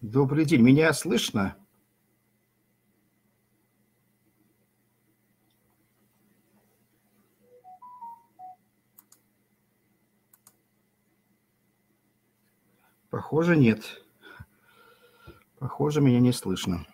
Добрый день, меня слышно? Похоже, нет. Похоже, меня не слышно.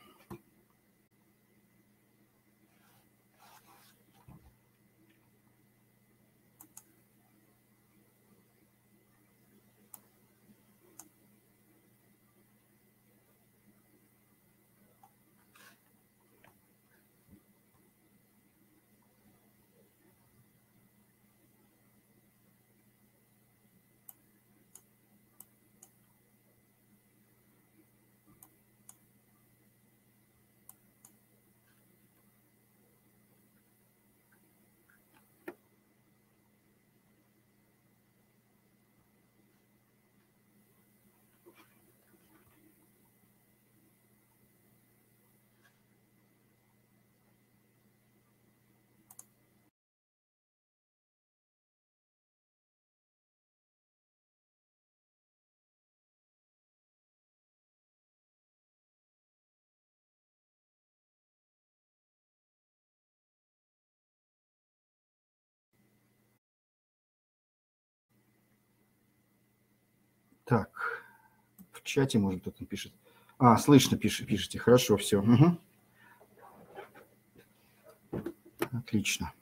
Так, в чате, может, кто-то пишет. Слышно, пишите. Хорошо, все. Угу. Отлично.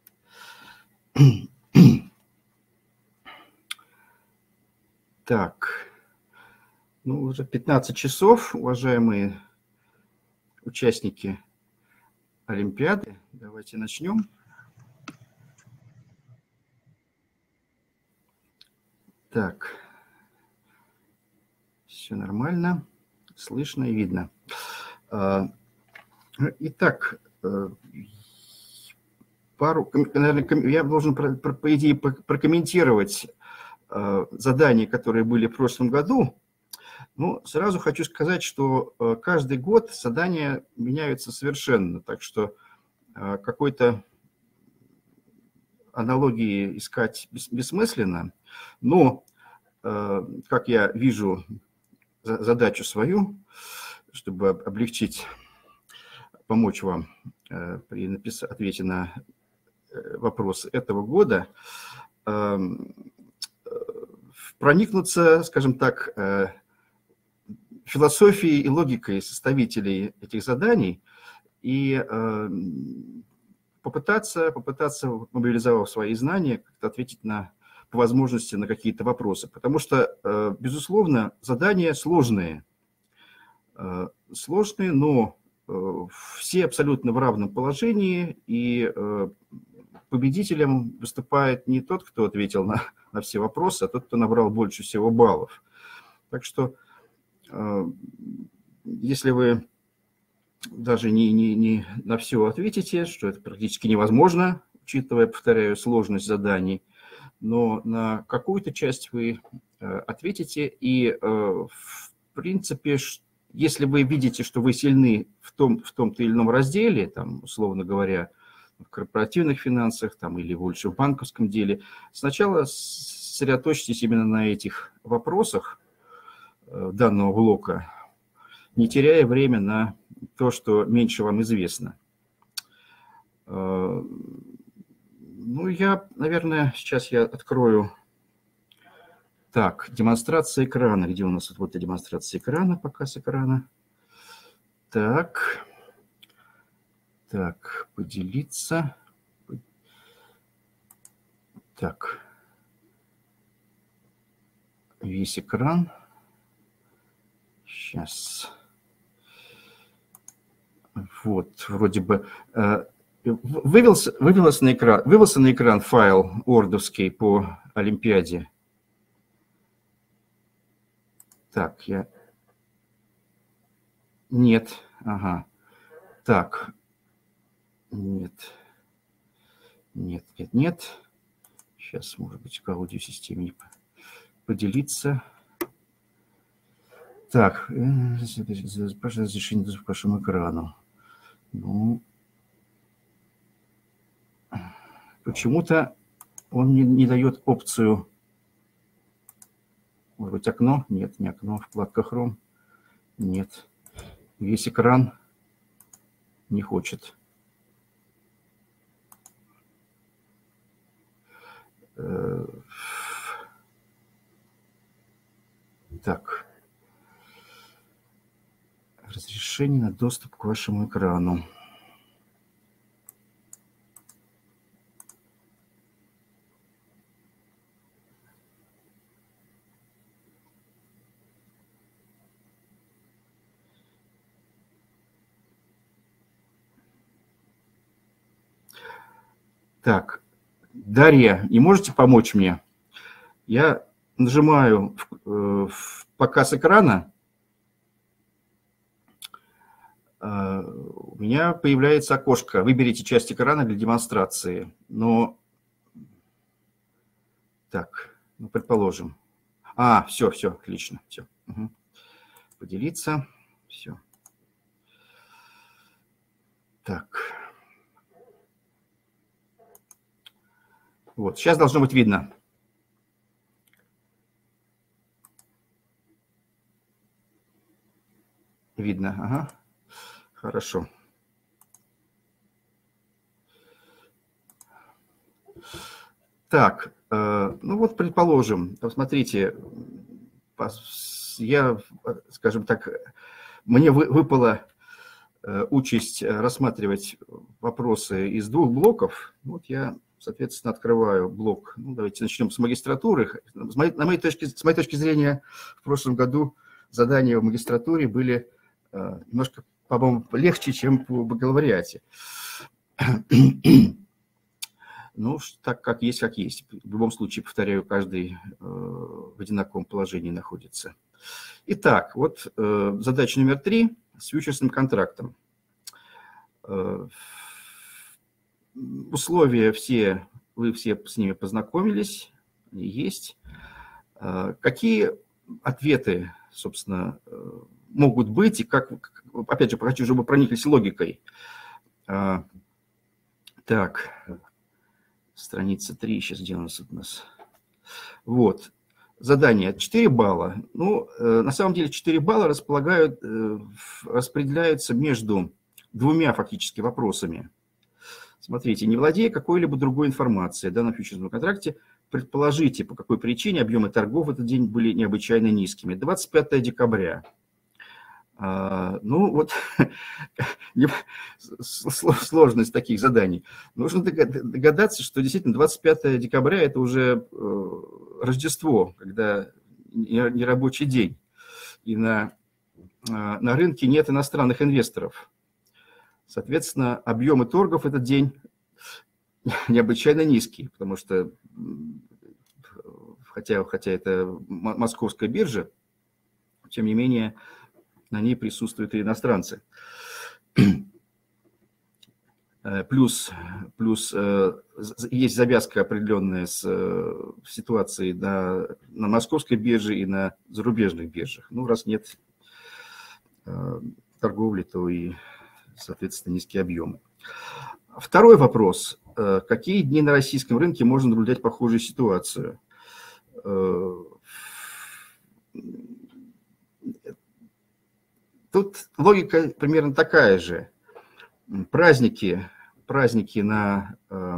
Так, уже 15 часов, уважаемые участники Олимпиады. Давайте начнем. Так, все нормально, слышно и видно. Итак, наверное, я должен, по идее, прокомментировать задания, которые были в прошлом году. Ну, сразу хочу сказать, что каждый год задания меняются совершенно, так что какой-то аналогии искать бессмысленно. Но, как я вижу задачу свою, чтобы облегчить, помочь вам при ответе на вопросы этого года, проникнуться, скажем так, философией и логикой составителей этих заданий и попытаться, мобилизовав свои знания, как-то ответить по возможности на какие-то вопросы. Потому что, безусловно, задания сложные, но все абсолютно в равном положении, и победителем выступает не тот, кто ответил на все вопросы, а тот, кто набрал больше всего баллов. Так что, если вы даже не на все ответите, что это практически невозможно, учитывая, повторяю, сложность заданий, но на какую-то часть вы ответите, и, в принципе, если вы видите, что вы сильны в том-то или ином разделе, там, условно говоря, в корпоративных финансах там, или больше в банковском деле, сначала сосредоточьтесь именно на этих вопросах данного блока, не теряя время на то, что меньше вам известно. Наверное, сейчас я открою. Так, демонстрация экрана. Где у нас вот демонстрация экрана, показ экрана? Так, поделиться. Так, весь экран. Сейчас. Вот, вроде бы вывелся на экран файл ордовский по Олимпиаде. Так, Нет, ага. Так, нет. Сейчас, может быть, к аудиосистеме поделиться. Так, разрешение доступа к вашему экрану. Ну, почему-то он не дает опцию. Может быть, окно? Нет, не окно, вкладка Chrome. Нет. Весь экран не хочет. Так. Разрешение на доступ к вашему экрану. Так, Дарья, не можете помочь мне? Я нажимаю в показ экрана. У меня появляется окошко. Выберите часть экрана для демонстрации. Но, так, ну, предположим. Все, отлично. Все. Угу. Поделиться. Все. Так. Вот, сейчас должно быть видно. Видно, ага. Хорошо. Так, ну вот, предположим, посмотрите, я, скажем так, мне выпала участь рассматривать вопросы из двух блоков. Вот я, соответственно, открываю блок. Ну, давайте начнем с магистратуры. С моей точки зрения, в прошлом году задания в магистратуре были немножко, по-моему, легче, чем по бакалавриате. Ну, так как есть, как есть. В любом случае, повторяю, каждый в одинаковом положении находится. Итак, вот задача номер 3 с фьючерсным контрактом. Условия все, вы все с ними познакомились, они есть. Какие ответы, собственно, могут быть, и как, опять же, хочу, чтобы прониклись логикой. Так, страница 3, сейчас где у нас? Вот, задание 4 балла. Ну, на самом деле 4 балла распределяются между двумя фактически вопросами. Смотрите, не владея какой-либо другой информацией о данном фьючерсном контракте, предположите, по какой причине объемы торгов в этот день были необычайно низкими. 25 декабря. Ну, вот сложность таких заданий. Нужно догадаться, что действительно 25 декабря – это уже Рождество, когда не рабочий день. И на рынке нет иностранных инвесторов. Соответственно, объемы торгов в этот день необычайно низкие, потому что, хотя это московская биржа, тем не менее, на ней присутствуют и иностранцы. Плюс есть завязка определенная с ситуацией на московской бирже и на зарубежных биржах. Ну, раз нет торговли, то и, соответственно, низкие объемы. Второй вопрос. Какие дни на российском рынке можно наблюдать похожую ситуацию? Тут логика примерно такая же. Праздники на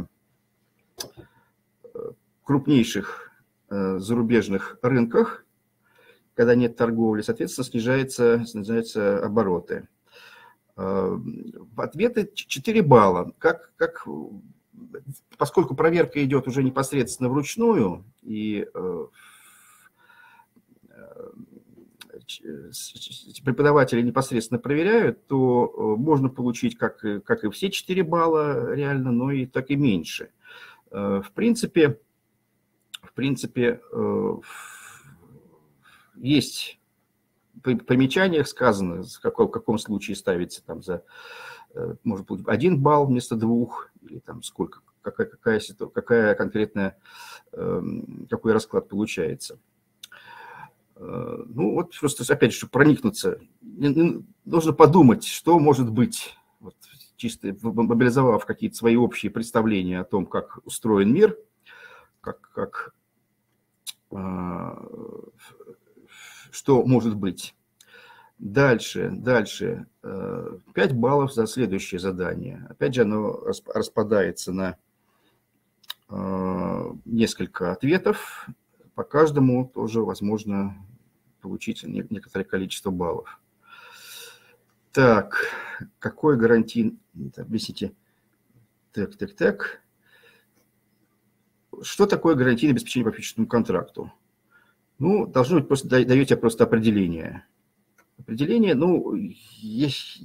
крупнейших зарубежных рынках, когда нет торговли, соответственно, снижаются обороты. Ответы 4 балла. Поскольку проверка идет уже непосредственно вручную, и преподаватели непосредственно проверяют, то можно получить как и все 4 балла реально, но и так и меньше. В принципе, есть в примечаниях сказано, в каком случае ставится там может быть, 1 балл вместо 2, или там сколько, какая конкретная, какой расклад получается. Ну, вот просто, опять же, чтобы проникнуться, нужно подумать, что может быть, вот, чисто мобилизовав какие-то свои общие представления о том, как устроен мир, что может быть. Дальше. 5 баллов за следующее задание. Опять же, оно распадается на несколько ответов. По каждому тоже возможно получить некоторое количество баллов. Так, какой гарантийный... Объясните. Так. Что такое гарантийное обеспечение по ипотечному контракту? Ну, должно быть просто, даете просто определение. Определение, ну, есть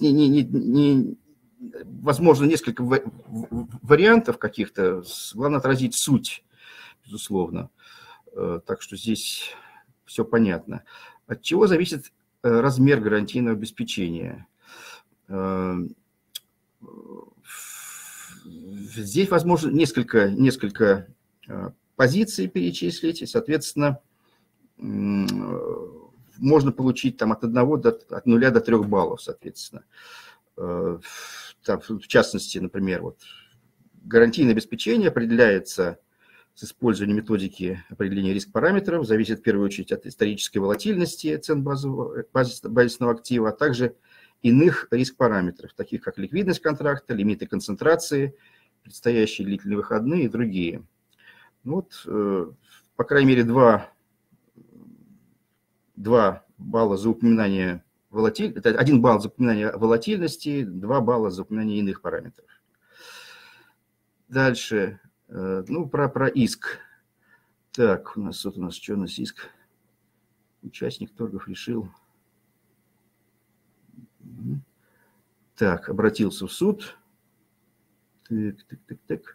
возможно, несколько вариантов каких-то. Главное отразить суть, безусловно. Так что здесь все понятно. От чего зависит размер гарантийного обеспечения? Здесь возможно несколько позиций перечислить, и, соответственно, можно получить там от 0 до 3 баллов, соответственно. Там, в частности, например, вот, гарантийное обеспечение определяется с использованием методики определения риск-параметров, зависит в первую очередь от исторической волатильности цен базисного актива, а также иных риск-параметров, таких как ликвидность контракта, лимиты концентрации, предстоящие длительные выходные и другие. Вот, по крайней мере, 2 балла за упоминание волатильности, это 1 балл за упоминание волатильности, 2 балла за упоминание иных параметров. Дальше, ну, про иск. Так, у нас что у нас иск? Участник торгов решил. Так, обратился в суд. Так.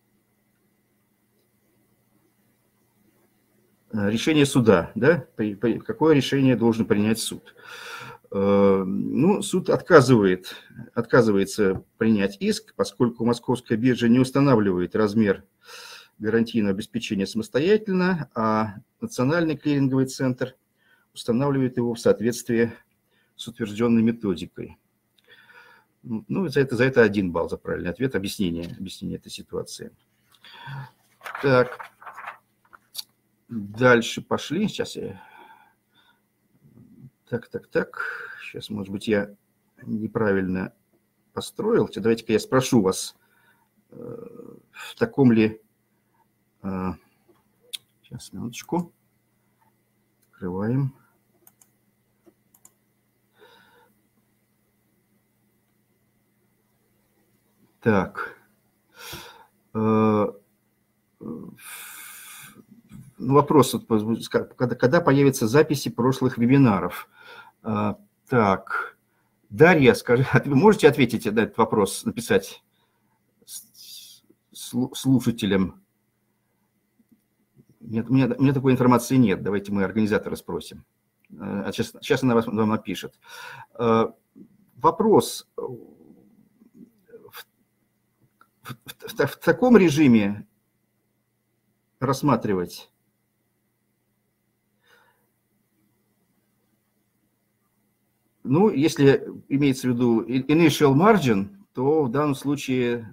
Решение суда, да? Какое решение должен принять суд? Ну, суд отказывается принять иск, поскольку Московская биржа не устанавливает размер гарантийного обеспечения самостоятельно, а Национальный клиринговый центр устанавливает его в соответствии с утвержденной методикой. Ну, за это 1 балл за правильный ответ, объяснение этой ситуации. Так, дальше пошли. Сейчас я... Так. Сейчас, может быть, я неправильно построил. Давайте-ка я спрошу вас, в таком ли... Сейчас, минуточку. Открываем. Так. Вопрос, когда появятся записи прошлых вебинаров? Так, Дарья, скажи, вы можете ответить на этот вопрос, написать слушателям? Нет, у меня такой информации нет. Давайте мы организатора спросим. Сейчас она вам напишет. Вопрос. В таком режиме рассматривать? Ну, если имеется в виду initial margin, то в данном случае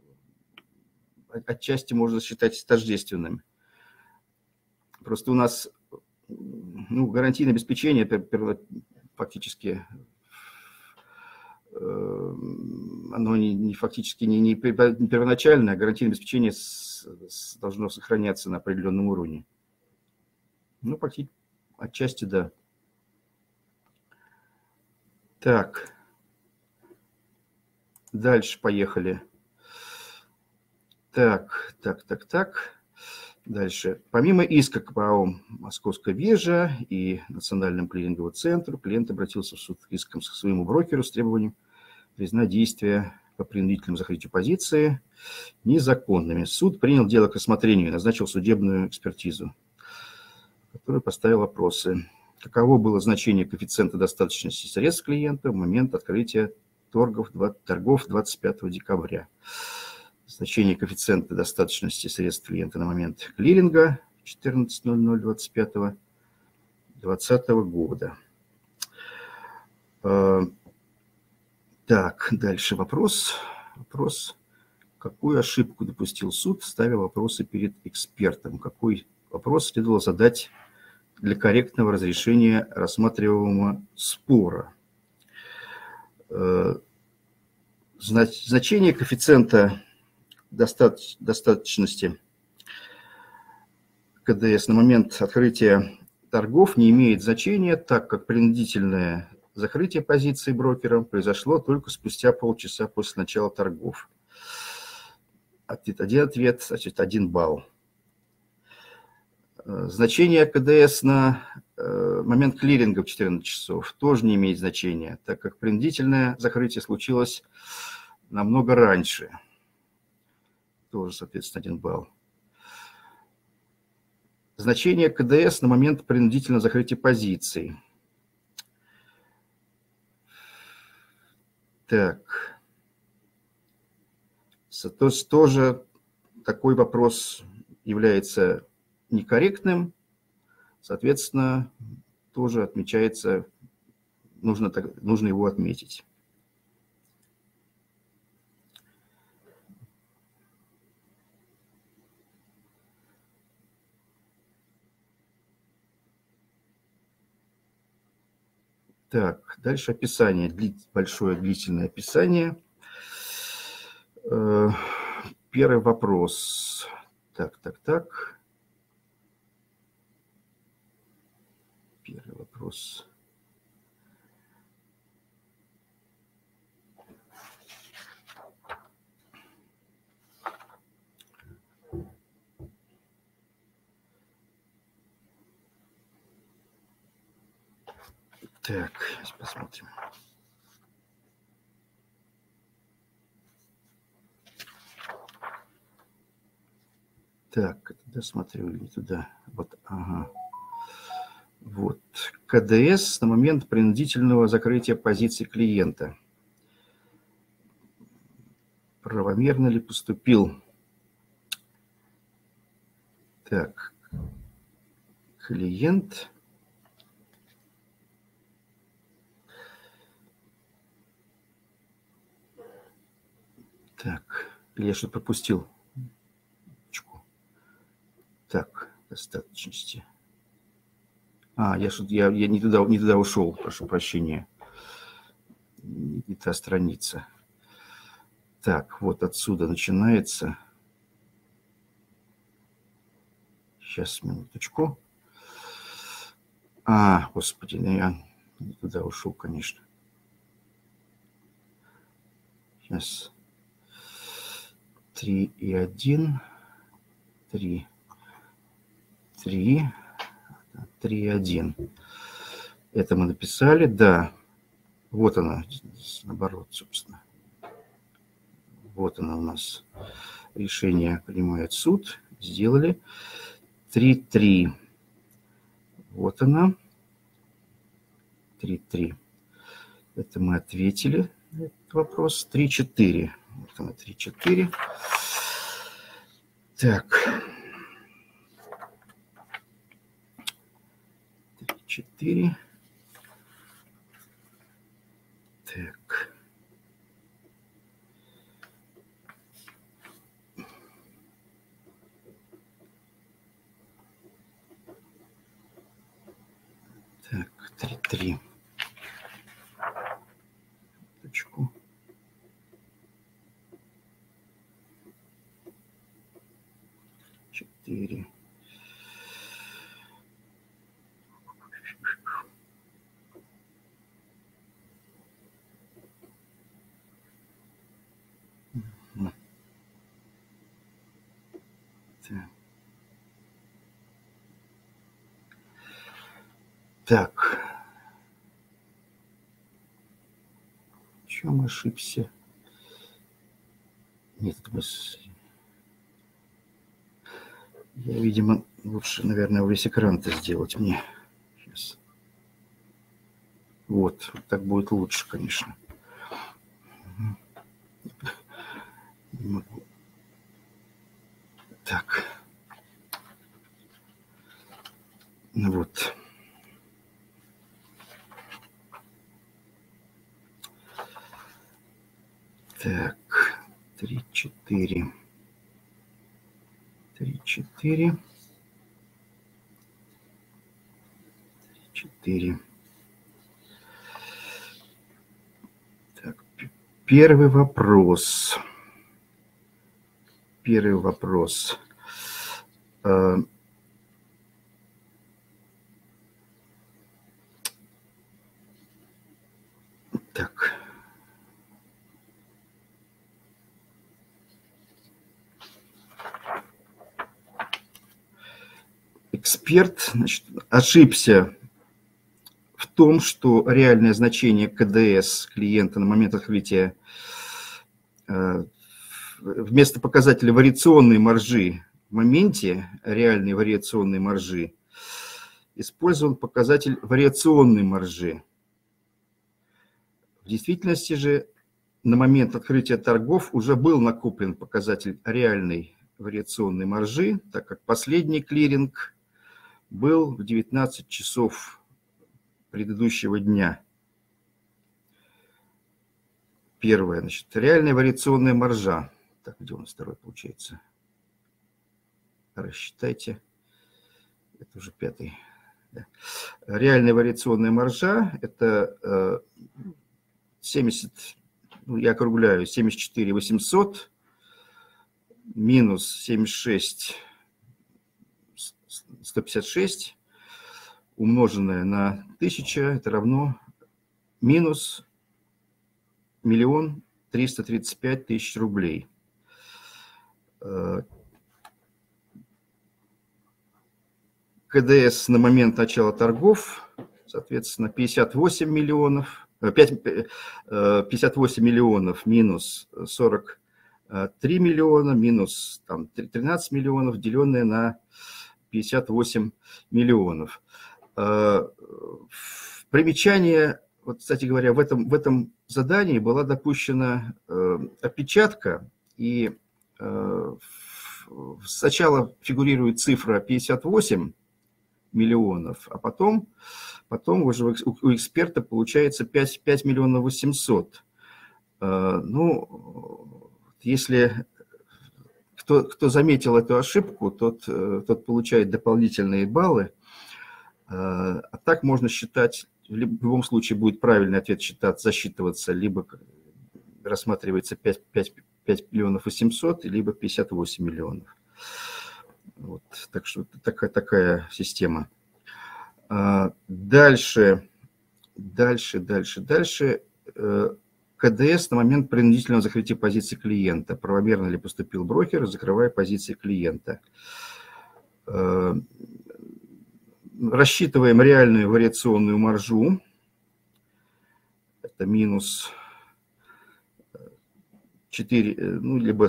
отчасти можно считать тождественным. Просто у нас гарантийное обеспечение фактически оно фактически не первоначальное, а гарантийное обеспечение должно сохраняться на определенном уровне. Ну, отчасти да. Так, дальше поехали. Так. Дальше. Помимо иска к ПАО Московская биржа и Национальному клиринговому центру, клиент обратился в суд с иском к своему брокеру с требованием признать действия по принудительному закрытию позиции незаконными. Суд принял дело к рассмотрению и назначил судебную экспертизу, которая поставила вопросы. Каково было значение коэффициента достаточности средств клиента в момент открытия торгов 25 декабря? Значение коэффициента достаточности средств клиента на момент клиринга 14.00.25.2020 года. Так, дальше вопрос. Какую ошибку допустил суд, ставя вопросы перед экспертом? Какой вопрос следовало задать для корректного разрешения рассматриваемого спора. Значение коэффициента достаточности КДС на момент открытия торгов не имеет значения, так как принудительное закрытие позиции брокером произошло только спустя полчаса после начала торгов. Один ответ, значит, 1 балл. Значение КДС на момент клиринга в 14 часов тоже не имеет значения, так как принудительное закрытие случилось намного раньше. Тоже, соответственно, 1 балл. Значение КДС на момент принудительного закрытия позиций. Так. То есть тоже такой вопрос является некорректным. Соответственно, тоже отмечается, нужно его отметить. Так, дальше описание, большое длительное описание. Первый вопрос. Так. Первый вопрос. Так, сейчас посмотрим. Так, досмотрю или не туда. Вот, ага. Вот. КДС на момент принудительного закрытия позиции клиента. Правомерно ли поступил? Так. Клиент. Так. Или я что-то пропустил? Так, достаточности. Я не туда ушел, прошу прощения. Не та страница. Так, вот отсюда начинается. Сейчас, минуточку. Господи, я не туда ушел, конечно. Сейчас. 3,1. 3,1. Это мы написали, да. Вот она, наоборот, собственно. Вот она у нас. Решение принимает суд. Сделали. 3,3. Вот она. 3,3. Это мы ответили на этот вопрос. 3,4. Вот она, 3,4. Так. 3,4. Так. Так, 3,3. Точку. Четыре. Так. В чем ошибся? Нет, я, видимо, лучше, наверное, весь экран-то сделать мне. Сейчас. Вот так будет лучше, конечно. Не могу. Так. Ну вот. Так. 3,4. 3,4. 4. Так, первый вопрос. Так. Эксперт, значит, ошибся в том, что реальное значение КДС клиента на момент открытия вместо показателя вариационной маржи в моменте реальной вариационной маржи использован показатель вариационной маржи. В действительности же на момент открытия торгов уже был накоплен показатель реальной вариационной маржи, так как последний клиринг был в 19 часов предыдущего дня. Первое, значит, реальная вариационная маржа. Так, где у нас второй получается? Рассчитайте. Это уже пятый. Да. Реальная вариационная маржа – это 70, ну, я округляю, 74 800 минус 76 156 умноженное на 1000, это равно минус 1 335 000 рублей. КДС на момент начала торгов, соответственно, 58 миллионов минус 43 миллиона минус там, 13 миллионов, деленное на 58 миллионов. Примечание, вот, кстати говоря, в этом задании была допущена опечатка, и сначала фигурирует цифра 58 миллионов, а потом уже у эксперта получается 5 миллионов 800. Ну, если кто заметил эту ошибку, тот получает дополнительные баллы. А так можно считать, в любом случае будет правильный ответ засчитываться, либо рассматривается 5 миллионов 800, либо 58 миллионов. Вот, так что такая система. Дальше. КДС на момент принудительного закрытия позиции клиента. Правомерно ли поступил брокер, закрывая позиции клиента? Рассчитываем реальную вариационную маржу. Это минус 4, ну, либо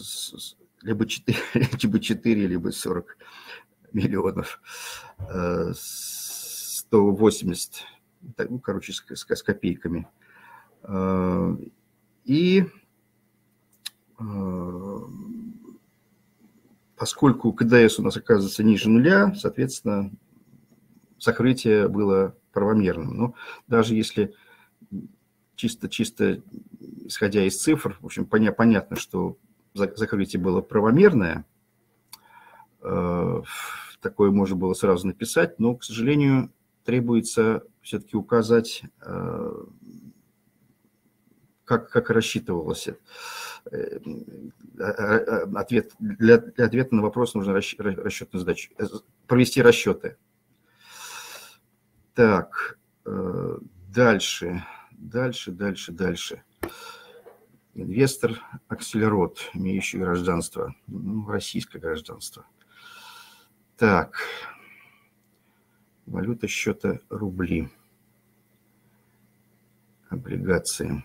4, либо 40 миллионов. 180, ну, короче, с копейками. И поскольку КДС у нас оказывается ниже нуля, соответственно, закрытие было правомерным. Но даже если чисто исходя из цифр, в общем, понятно, что закрытие было правомерное, такое можно было сразу написать, но, к сожалению, требуется все-таки указать, как рассчитывалось. Для ответа на вопрос нужно расчетную задачу, провести расчеты. Так, дальше. Инвестор Акселерот, имеющий гражданство, ну, российское гражданство. Так, валюта счета рубли, облигации.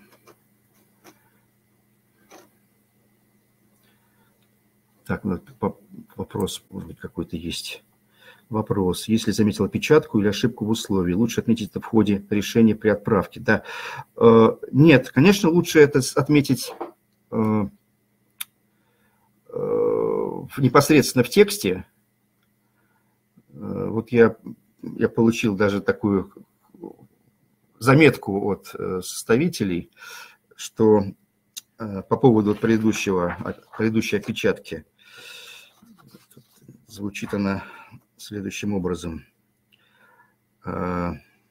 Так, вопрос, может быть, какой-то есть. Вопрос. Если заметил опечатку или ошибку в условии, лучше отметить это в ходе решения при отправке? Да. Нет, конечно, лучше это отметить непосредственно в тексте. Вот я получил даже такую заметку от составителей, что по поводу предыдущей опечатки. Звучит она следующим образом.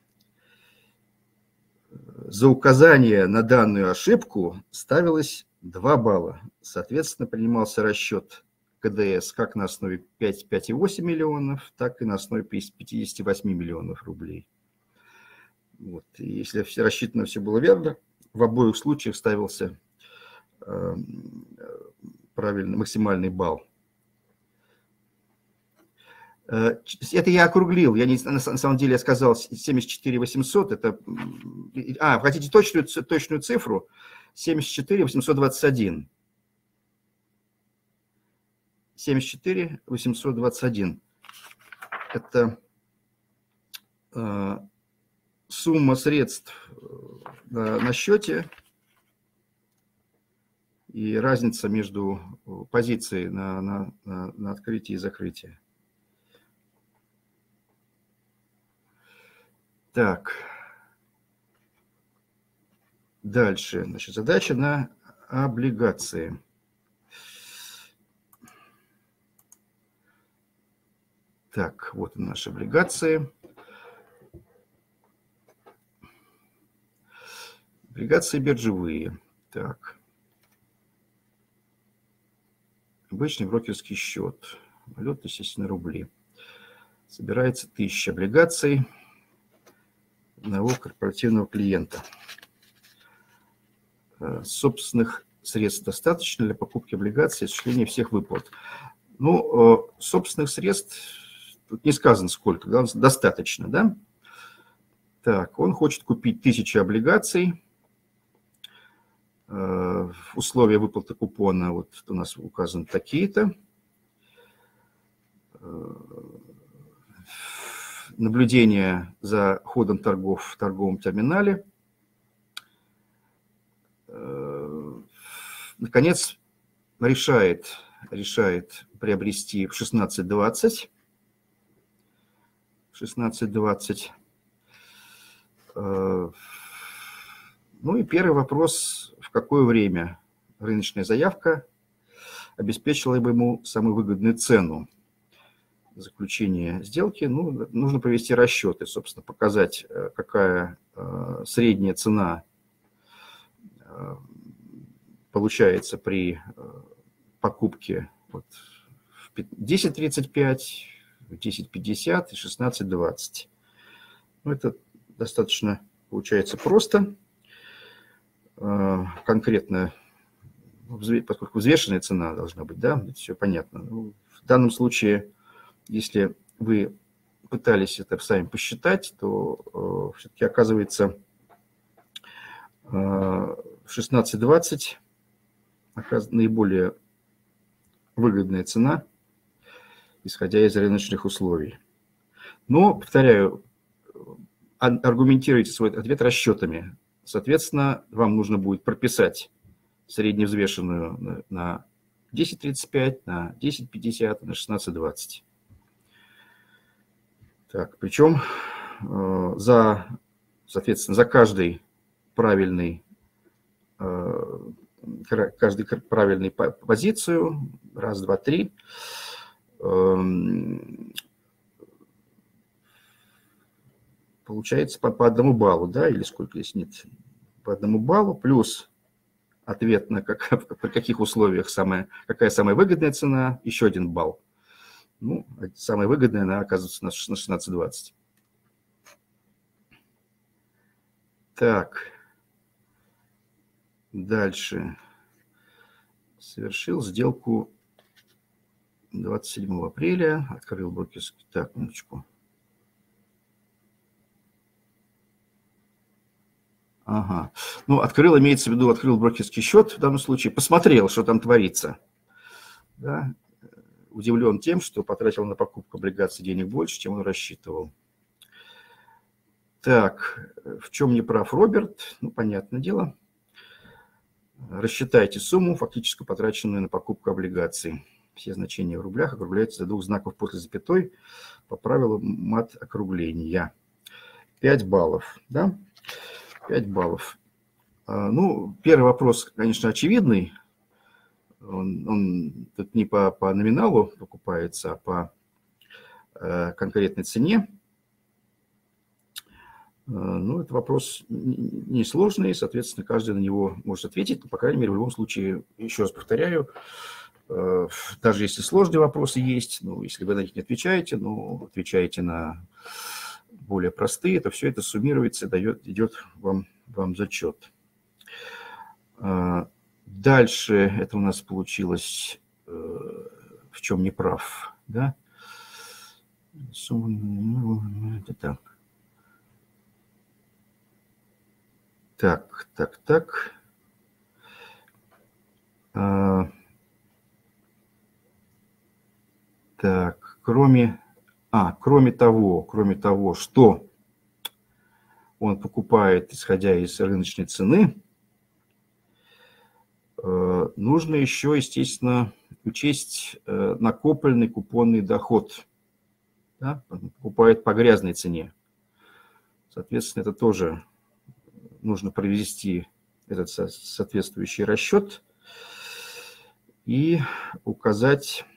За указание на данную ошибку ставилось 2 балла. Соответственно, принимался расчет КДС как на основе 5,8 миллионов, так и на основе 58 миллионов рублей. Вот. И если все рассчитано, все было верно, в обоих случаях ставился правильный максимальный балл. Это я округлил, на самом деле я сказал 74 800, это, хотите точную цифру? 74 821. 74 821. Это сумма средств на счете и разница между позицией на открытии и закрытии. Так, дальше. Значит, задача на облигации. Так, вот наши облигации. Облигации биржевые. Так. Обычный брокерский счет. Валюта, естественно, рубли. Собирается 1000 облигаций одного корпоративного клиента. Собственных средств достаточно для покупки облигаций и осуществления всех выплат. Ну, собственных средств, тут не сказано сколько, да, достаточно, да? Так, он хочет купить 1000 облигаций. Условия выплаты купона вот у нас указаны такие-то. Наблюдение за ходом торгов в торговом терминале. Наконец, решает приобрести в 16.20. 16.20. Ну и первый вопрос, в какое время рыночная заявка обеспечила бы ему самую выгодную цену заключения сделки. Ну, нужно провести расчеты, собственно, показать, какая средняя цена получается при покупке вот, в 10.35, в 10.50 и 16.20. Ну, это достаточно получается просто. Конкретно, поскольку взвешенная цена должна быть, да, это все понятно. Ну, в данном случае, если вы пытались это сами посчитать, то все-таки оказывается 16.20 наиболее выгодная цена, исходя из рыночных условий. Но, повторяю, аргументируйте свой ответ расчетами. Соответственно, вам нужно будет прописать средневзвешенную на 10.35, на 10.50, на 16.20. Так, причем, соответственно, за каждую правильную позицию, раз, два, три, получается по 1 баллу, да, или сколько здесь нет, по 1 баллу, плюс ответ на при каких условиях какая самая выгодная цена, еще 1 балл. Ну, самая выгодная, она оказывается на 16.20. Так, дальше. Совершил сделку 27 апреля, открыл брокерский. Так, минуточку. Ага. Ну, открыл, имеется в виду, открыл брокерский счет в данном случае, посмотрел, что там творится. Да? Удивлен тем, что потратил на покупку облигаций денег больше, чем он рассчитывал. Так, в чем не прав Роберт? Ну, понятное дело. Рассчитайте сумму, фактически потраченную на покупку облигаций. Все значения в рублях округляются до 2 знаков после запятой по правилу мат-округления. 5 баллов, да? 5 баллов. Ну, первый вопрос, конечно, очевидный. Он тут не по номиналу покупается, а по конкретной цене. Ну, это вопрос несложный, соответственно, каждый на него может ответить. Но, по крайней мере, в любом случае, еще раз повторяю, даже если сложные вопросы есть, ну, если вы на них не отвечаете, ну, отвечаете на более простые, то все это суммируется, идет вам зачет. Дальше это у нас получилось, в чем не прав, да? Это так. Так. Так, кроме того, что он покупает, исходя из рыночной цены, нужно еще, естественно, учесть накопленный купонный доход. Да? Он покупает по грязной цене. Соответственно, это тоже нужно провести этот соответствующий расчет и указать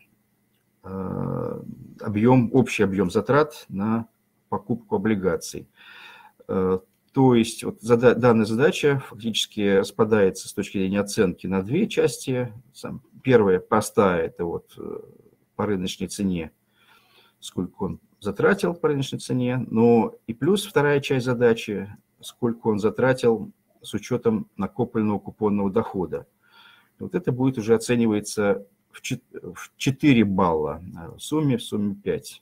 общий объем затрат на покупку облигаций. То есть вот данная задача фактически распадается с точки зрения оценки на две части. Первая простая, это вот по рыночной цене, сколько он затратил по рыночной цене, но и плюс вторая часть задачи, сколько он затратил с учетом накопленного купонного дохода. Вот это будет уже оценивается в 4 балла, в сумме 5.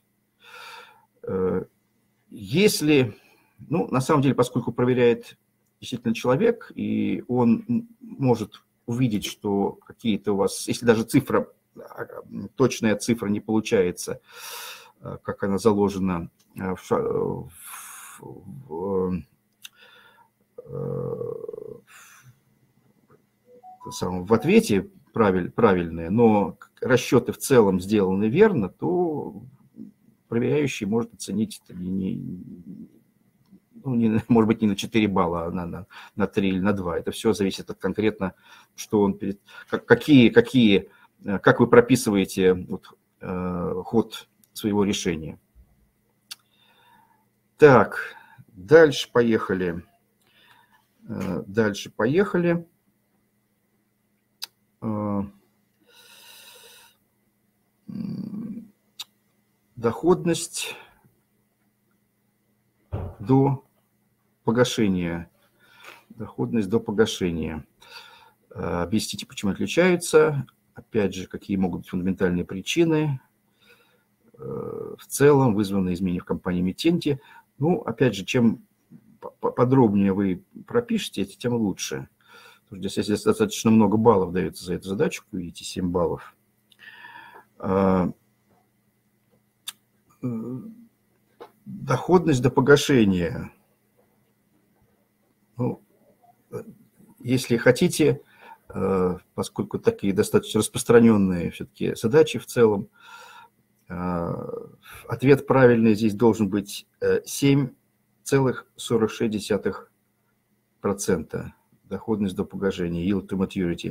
Если, ну, на самом деле, поскольку проверяет действительно человек, и он может увидеть, что какие-то у вас, если даже точная цифра не получается, как она заложена в ответе правильные, но расчеты в целом сделаны верно, то проверяющий может оценить это может быть, не на 4 балла, а на 3 или на 2. Это все зависит от конкретно, что он как вы прописываете ход своего решения. Так, дальше поехали. Доходность до погашения. Объясните, почему отличаются. Опять же, какие могут быть фундаментальные причины. В целом, вызванные изменения в компании-эмитенте. Ну, опять же, чем подробнее вы пропишете, тем лучше. Потому что здесь достаточно много баллов дается за эту задачу, вы видите, 7 баллов. Доходность до погашения. Ну, если хотите, поскольку такие достаточно распространенные все-таки задачи в целом, ответ правильный здесь должен быть 7,46%. Доходность до погашения, yield to maturity.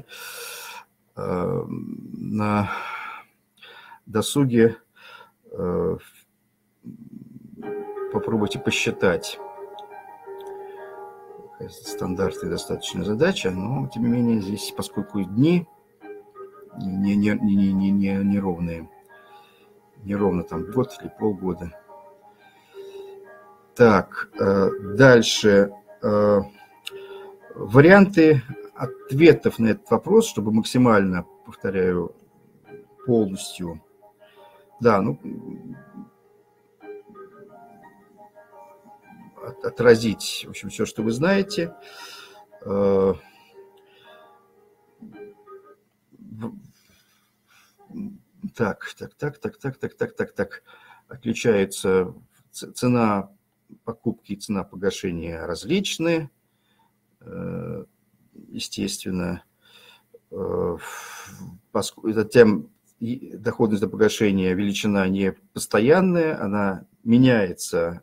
На досуге попробуйте посчитать. Стандартная достаточно задача, но тем не менее здесь, поскольку дни неровные, неровно там год или полгода. Так, дальше. Варианты ответов на этот вопрос, чтобы максимально, повторяю, полностью, да, ну, отразить, в общем, все, что вы знаете. Так. Отличается цена покупки и цена погашения различны, естественно. Затем доходность до погашения величина не постоянная, она меняется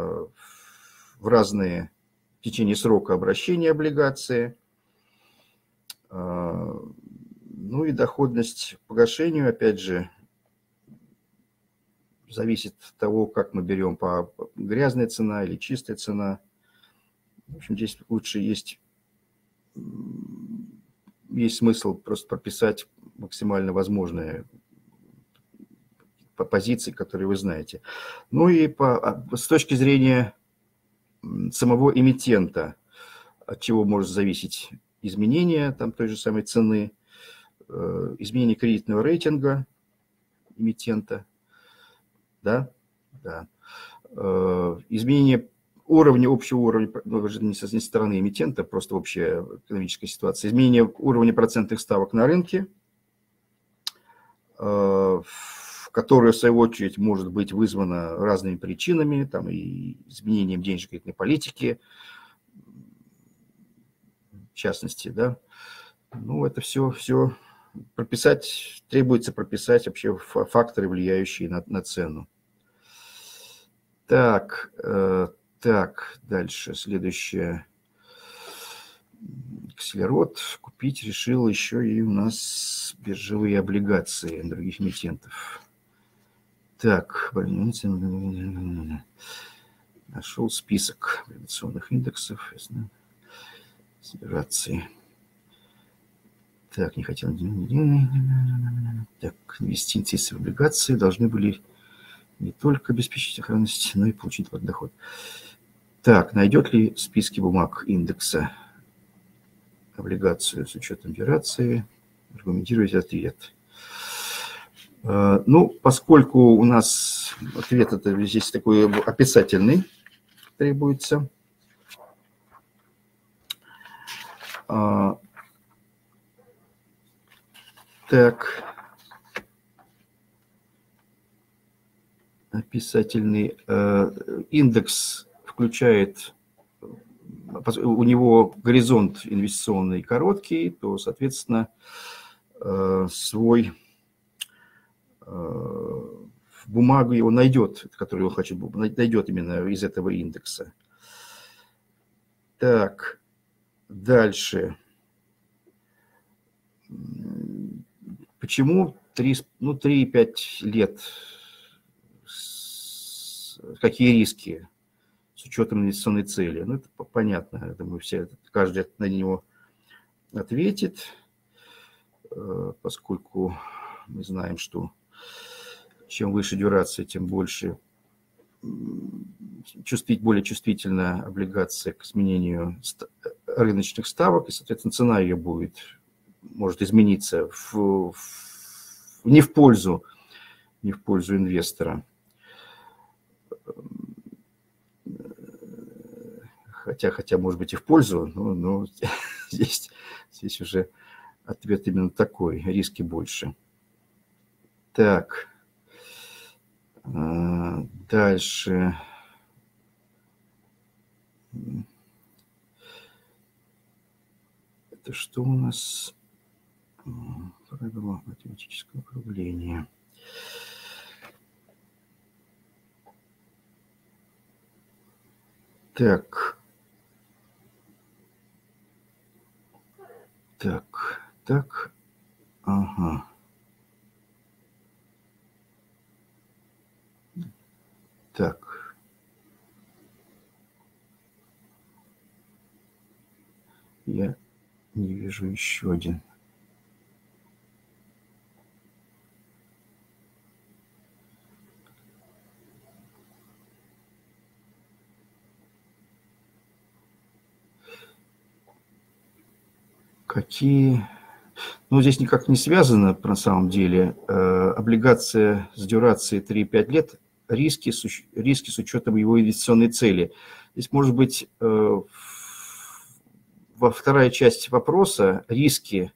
в течение срока обращения облигации. Ну и доходность по погашению, опять же, зависит от того, как мы берем, по грязная цена или чистая цена. общем, здесь лучше есть смысл просто прописать максимально возможные по позиции, которые вы знаете. Ну и с точки зрения самого эмитента, от чего может зависеть изменение там, той же самой цены, изменение кредитного рейтинга эмитента, да, да, изменение общего уровня, ну, не со стороны эмитента, просто общая экономическая ситуация, изменение уровня процентных ставок на рынке, которое, в свою очередь, может быть вызвано разными причинами, там, и изменением денежно-кредитной политики, в частности, да. Ну, это все требуется прописать вообще факторы, влияющие на цену. Так, дальше, следующее. Ксилерод купить решил еще и у нас биржевые облигации других эмитентов. Так, нашел список облигационных индексов, операции. Так, не хотел. Так, инвестиции в облигации должны были не только обеспечить сохранность, но и получить доход. Так, найдет ли в списке бумаг индекса облигацию с учетом операции? Аргументировать ответ. Ну, поскольку у нас ответ это здесь такой описательный требуется. Так, описательный индекс включает, у него горизонт инвестиционный короткий, то, соответственно, свой бумагу его найдет, которую он хочет, найдет именно из этого индекса. Так, дальше. Почему 3,5 лет? Какие риски с учетом инвестиционной цели? Ну, это понятно. Я думаю, каждый на него ответит, поскольку мы знаем, что чем выше дюрация, тем больше более чувствительна облигация к изменению рыночных ставок, и, соответственно, цена ее может измениться не в пользу инвестора. Хотя, может быть, и в пользу, но здесь уже ответ именно такой, риски больше. Так, дальше. Это что у нас? Правило математического управления. Так. Ага. Так. Я не вижу еще один. Какие... Ну, здесь никак не связано, на самом деле, облигация с дюрацией 3,5 лет, риски с учетом его инвестиционной цели. Здесь, может быть, вторая часть вопроса, риски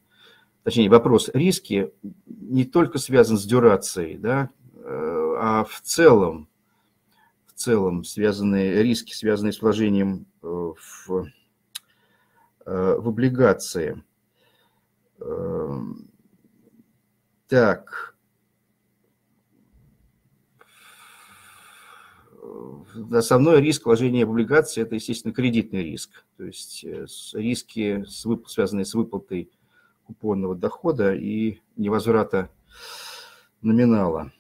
не только связан с дюрацией, да, а в целом риски, связанные с вложением в облигации. Так, основной риск вложения в облигации – это, естественно, кредитный риск, то есть риски, связанные с выплатой купонного дохода и невозврата номинала.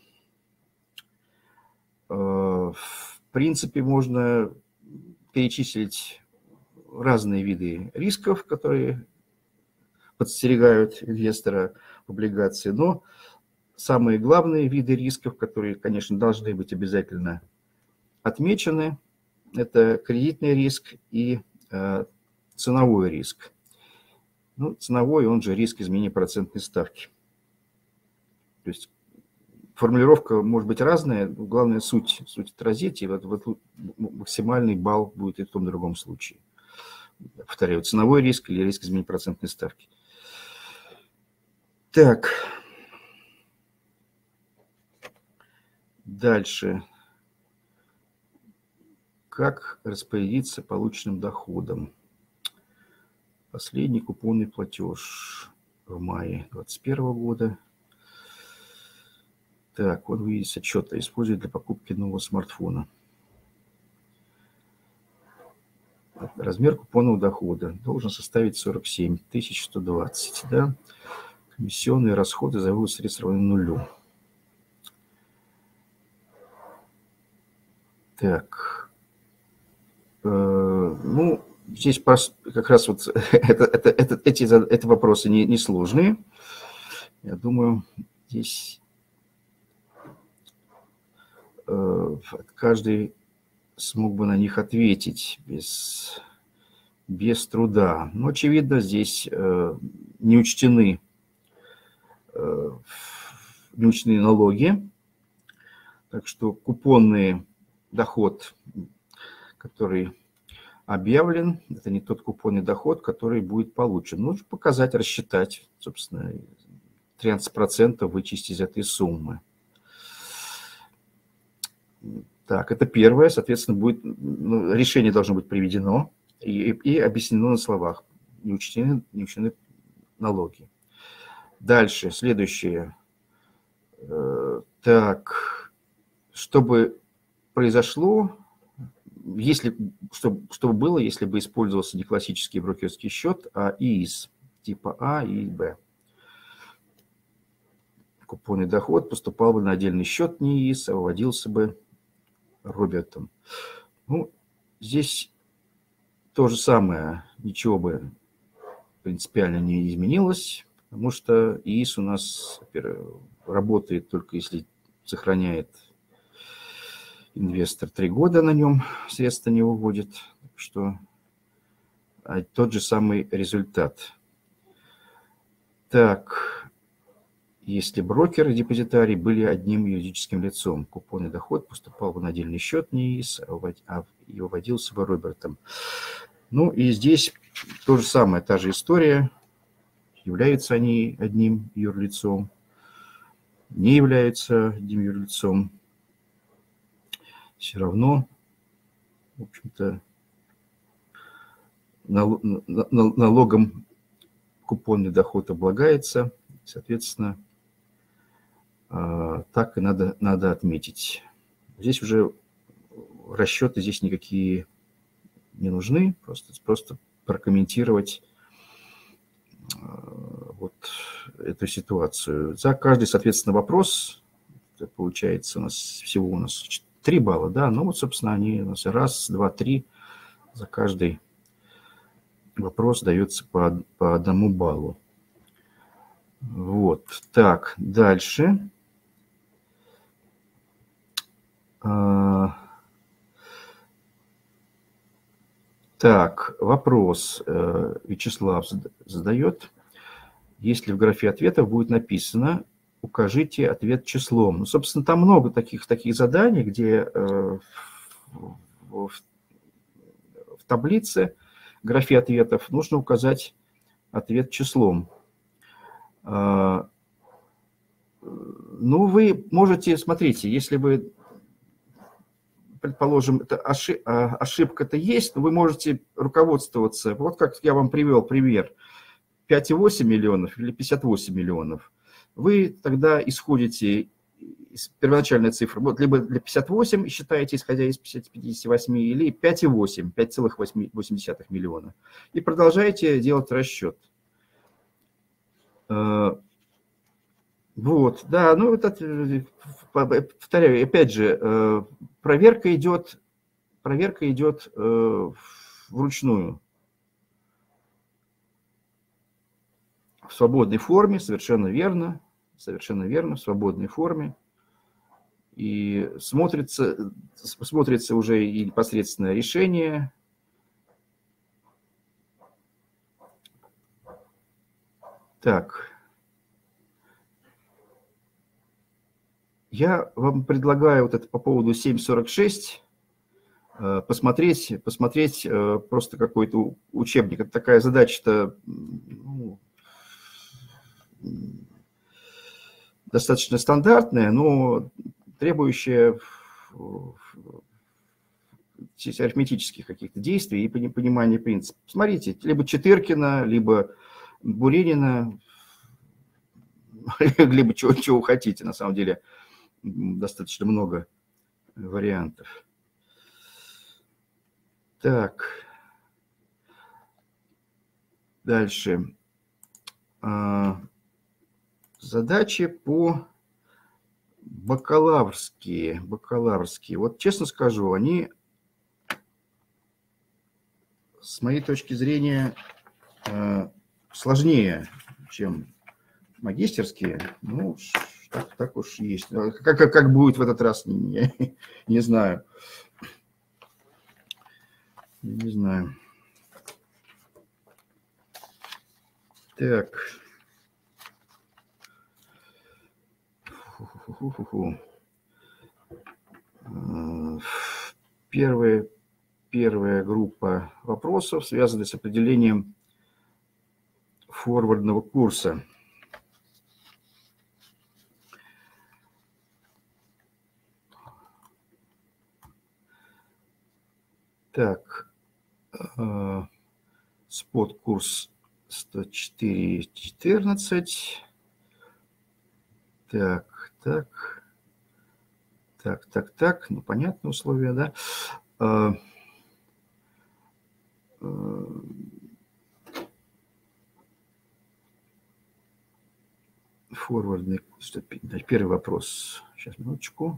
В принципе, можно перечислить разные виды рисков, которые подстерегают инвестора в облигации, но самые главные виды рисков, которые, конечно, должны быть обязательно отмечены, это кредитный риск и ценовой риск. Ну, ценовой, он же риск изменения процентной ставки. То есть формулировка может быть разная, главное суть отразить, и вот максимальный балл будет и в том и в другом случае. Повторяю, ценовой риск или риск изменения процентной ставки. Так. Дальше. Как распорядиться полученным доходом? Последний купонный платеж в мае 2021 года. Так, вот вы видите отчет, используют для покупки нового смартфона. Размер купонного дохода должен составить 47 120, да? Комиссионные расходы за вывод средств равны нулю. Так. Ну, здесь как раз вот эти вопросы не сложные. Я думаю, здесь каждый смог бы на них ответить без труда. Но, очевидно, здесь не учтены налоги. Так что купонный доход, который объявлен, это не тот купонный доход, который будет получен. Нужно показать, рассчитать, собственно, 13% вычесть из этой суммы. Так, это первое, соответственно, решение должно быть приведено и объяснено на словах. Не учтены налоги. Дальше, следующее. Так, чтобы произошло, чтобы было, если бы использовался не классический брокерский счет, а ИИС типа А и Б. Купонный доход поступал бы на отдельный счет не ИИС, а выводился бы Робертом. Ну, здесь то же самое, ничего бы принципиально не изменилось, потому что ИИС у нас работает только если сохраняет инвестор 3 года на нем, средства не выводит, что тот же самый результат. Так, если брокер и депозитарий были одним юридическим лицом, купонный доход поступал бы на отдельный счет не ИИС, и выводился бы Робертом. Ну и здесь то же самое, та же история. Являются они одним юрлицом, не являются одним юрлицом. Все равно, в общем-то, налогом купонный доход облагается. Соответственно, так и надо отметить. Здесь уже расчеты здесь никакие не нужны, просто прокомментировать вот эту ситуацию. За каждый, соответственно, вопрос, получается у нас 3 балла, да, ну вот, собственно, они у нас 1, 2, 3, за каждый вопрос дается по 1 баллу. Вот, так, дальше. Так, вопрос Вячеслав задает. Если в графе ответов будет написано «Укажите ответ числом». Ну, собственно, там много таких заданий, где в таблице, в графе ответов нужно указать ответ числом. Ну, вы можете, смотрите, если вы, предположим, ошибка-то есть, то вы можете руководствоваться, вот как я вам привел пример, 5,8 миллионов или 58 миллионов. Вы тогда исходите из первоначальной цифры, вот либо для 58 считаете, исходя из 58, или 5,8, 5,8 миллиона. И продолжаете делать расчет. Вот, да, ну, повторяю, опять же, проверка идет вручную. в свободной форме, совершенно верно, в свободной форме. И смотрится уже и непосредственное решение. Так. Я вам предлагаю вот это по поводу 7.46 посмотреть просто какой-то учебник. Это такая задача-то достаточно стандартная, но требующая арифметических каких-то действий и понимания принципа. Смотрите, либо Четыркина, либо Буренина, либо чего хотите, на самом деле. Достаточно много вариантов. Так. Дальше. Задачи по бакалаврские. Вот честно скажу, они, с моей точки зрения, сложнее, чем магистерские. Ну, так уж есть. Как будет в этот раз, не знаю. Не знаю. Так. Первая группа вопросов связана с определением форвардного курса. Так, спот-курс 104.14. Так, ну, понятно условия, да? Форвардный курс. Первый вопрос. Сейчас, минуточку.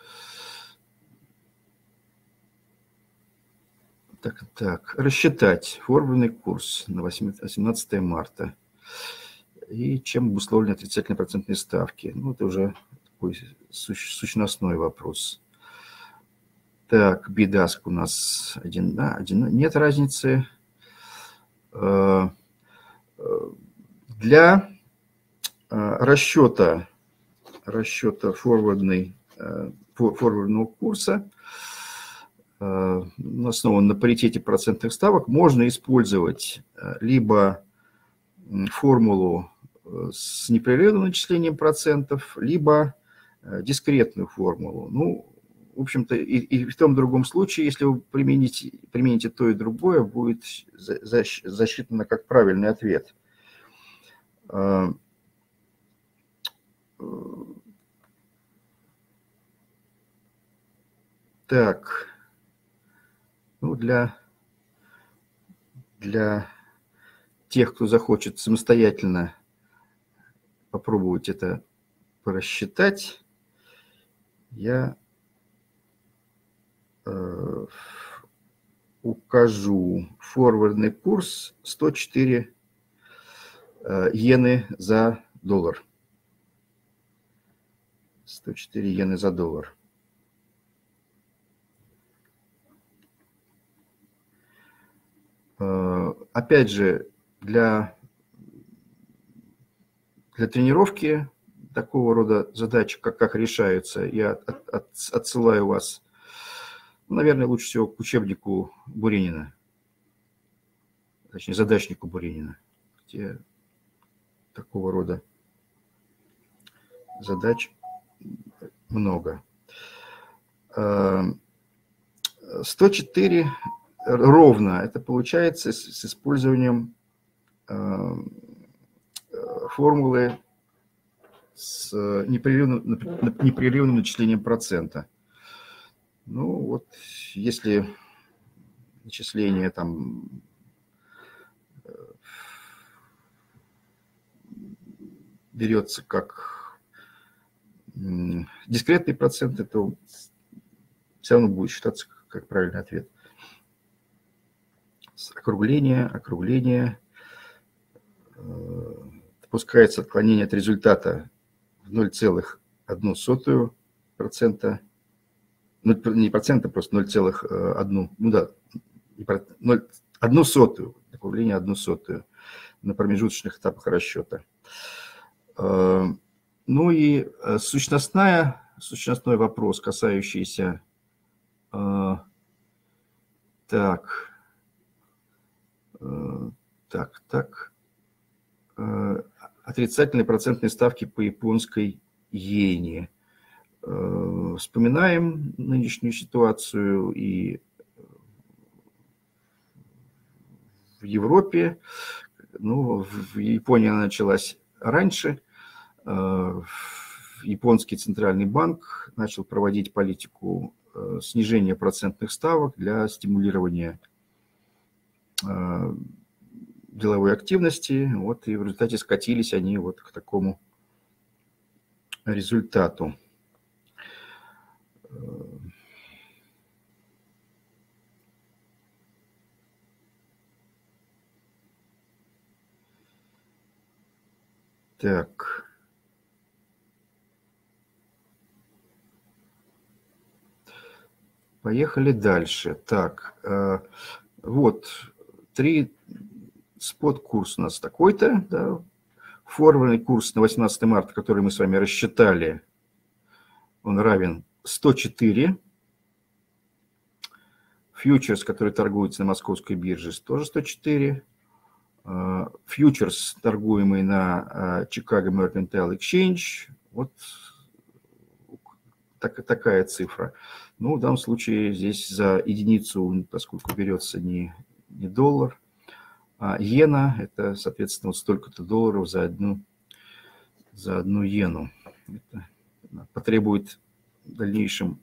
Так, рассчитать форвардный курс на 18 марта. И чем обусловлены отрицательные процентные ставки? Ну, это уже такой сущностной вопрос. Так, бидаск у нас один, нет разницы. Для расчета форвардного курса, основан на паритете процентных ставок, можно использовать либо формулу с непрерывным начислением процентов, либо дискретную формулу. Ну, в общем-то, и в том и другом случае, если вы примените то и другое, будет засчитано как правильный ответ. Так, ну, для тех, кто захочет самостоятельно попробовать это просчитать, я укажу форвардный курс 104 иены за доллар. 104 иены за доллар. Опять же, для тренировки такого рода задач, как решаются, я отсылаю вас, наверное, лучше всего к учебнику Буренина, точнее, задачнику Буренина, где такого рода задач много. 104 ровно, это получается с использованием формулы с непрерывным начислением процента. Ну вот, если начисление там берется как дискретные проценты, то все равно будет считаться как правильный ответ. Округление. допускается отклонение от результата в 0,01%, не процента, просто 0,1, ну да, 0,01, добавление 0,01 на промежуточных этапах расчета. Ну и сущностной вопрос, касающийся отрицательной процентной ставки по японской иене. Вспоминаем нынешнюю ситуацию и в Европе. Ну, в Японии она началась раньше. Японский центральный банк начал проводить политику снижения процентных ставок для стимулирования деловой активности. Вот, и в результате скатились они вот к такому результату. Так. Поехали дальше. Так, вот, спот-курс у нас такой-то, да. Форвардный курс на 18 марта, который мы с вами рассчитали, он равен 104. Фьючерс, который торгуется на московской бирже, тоже 104. Фьючерс, торгуемый на Chicago Mercantile Exchange, вот такая цифра. Ну, в данном случае здесь за единицу, поскольку берется не доллар, а иена, это, соответственно, вот столько-то долларов за одну иену. Это потребует в дальнейшем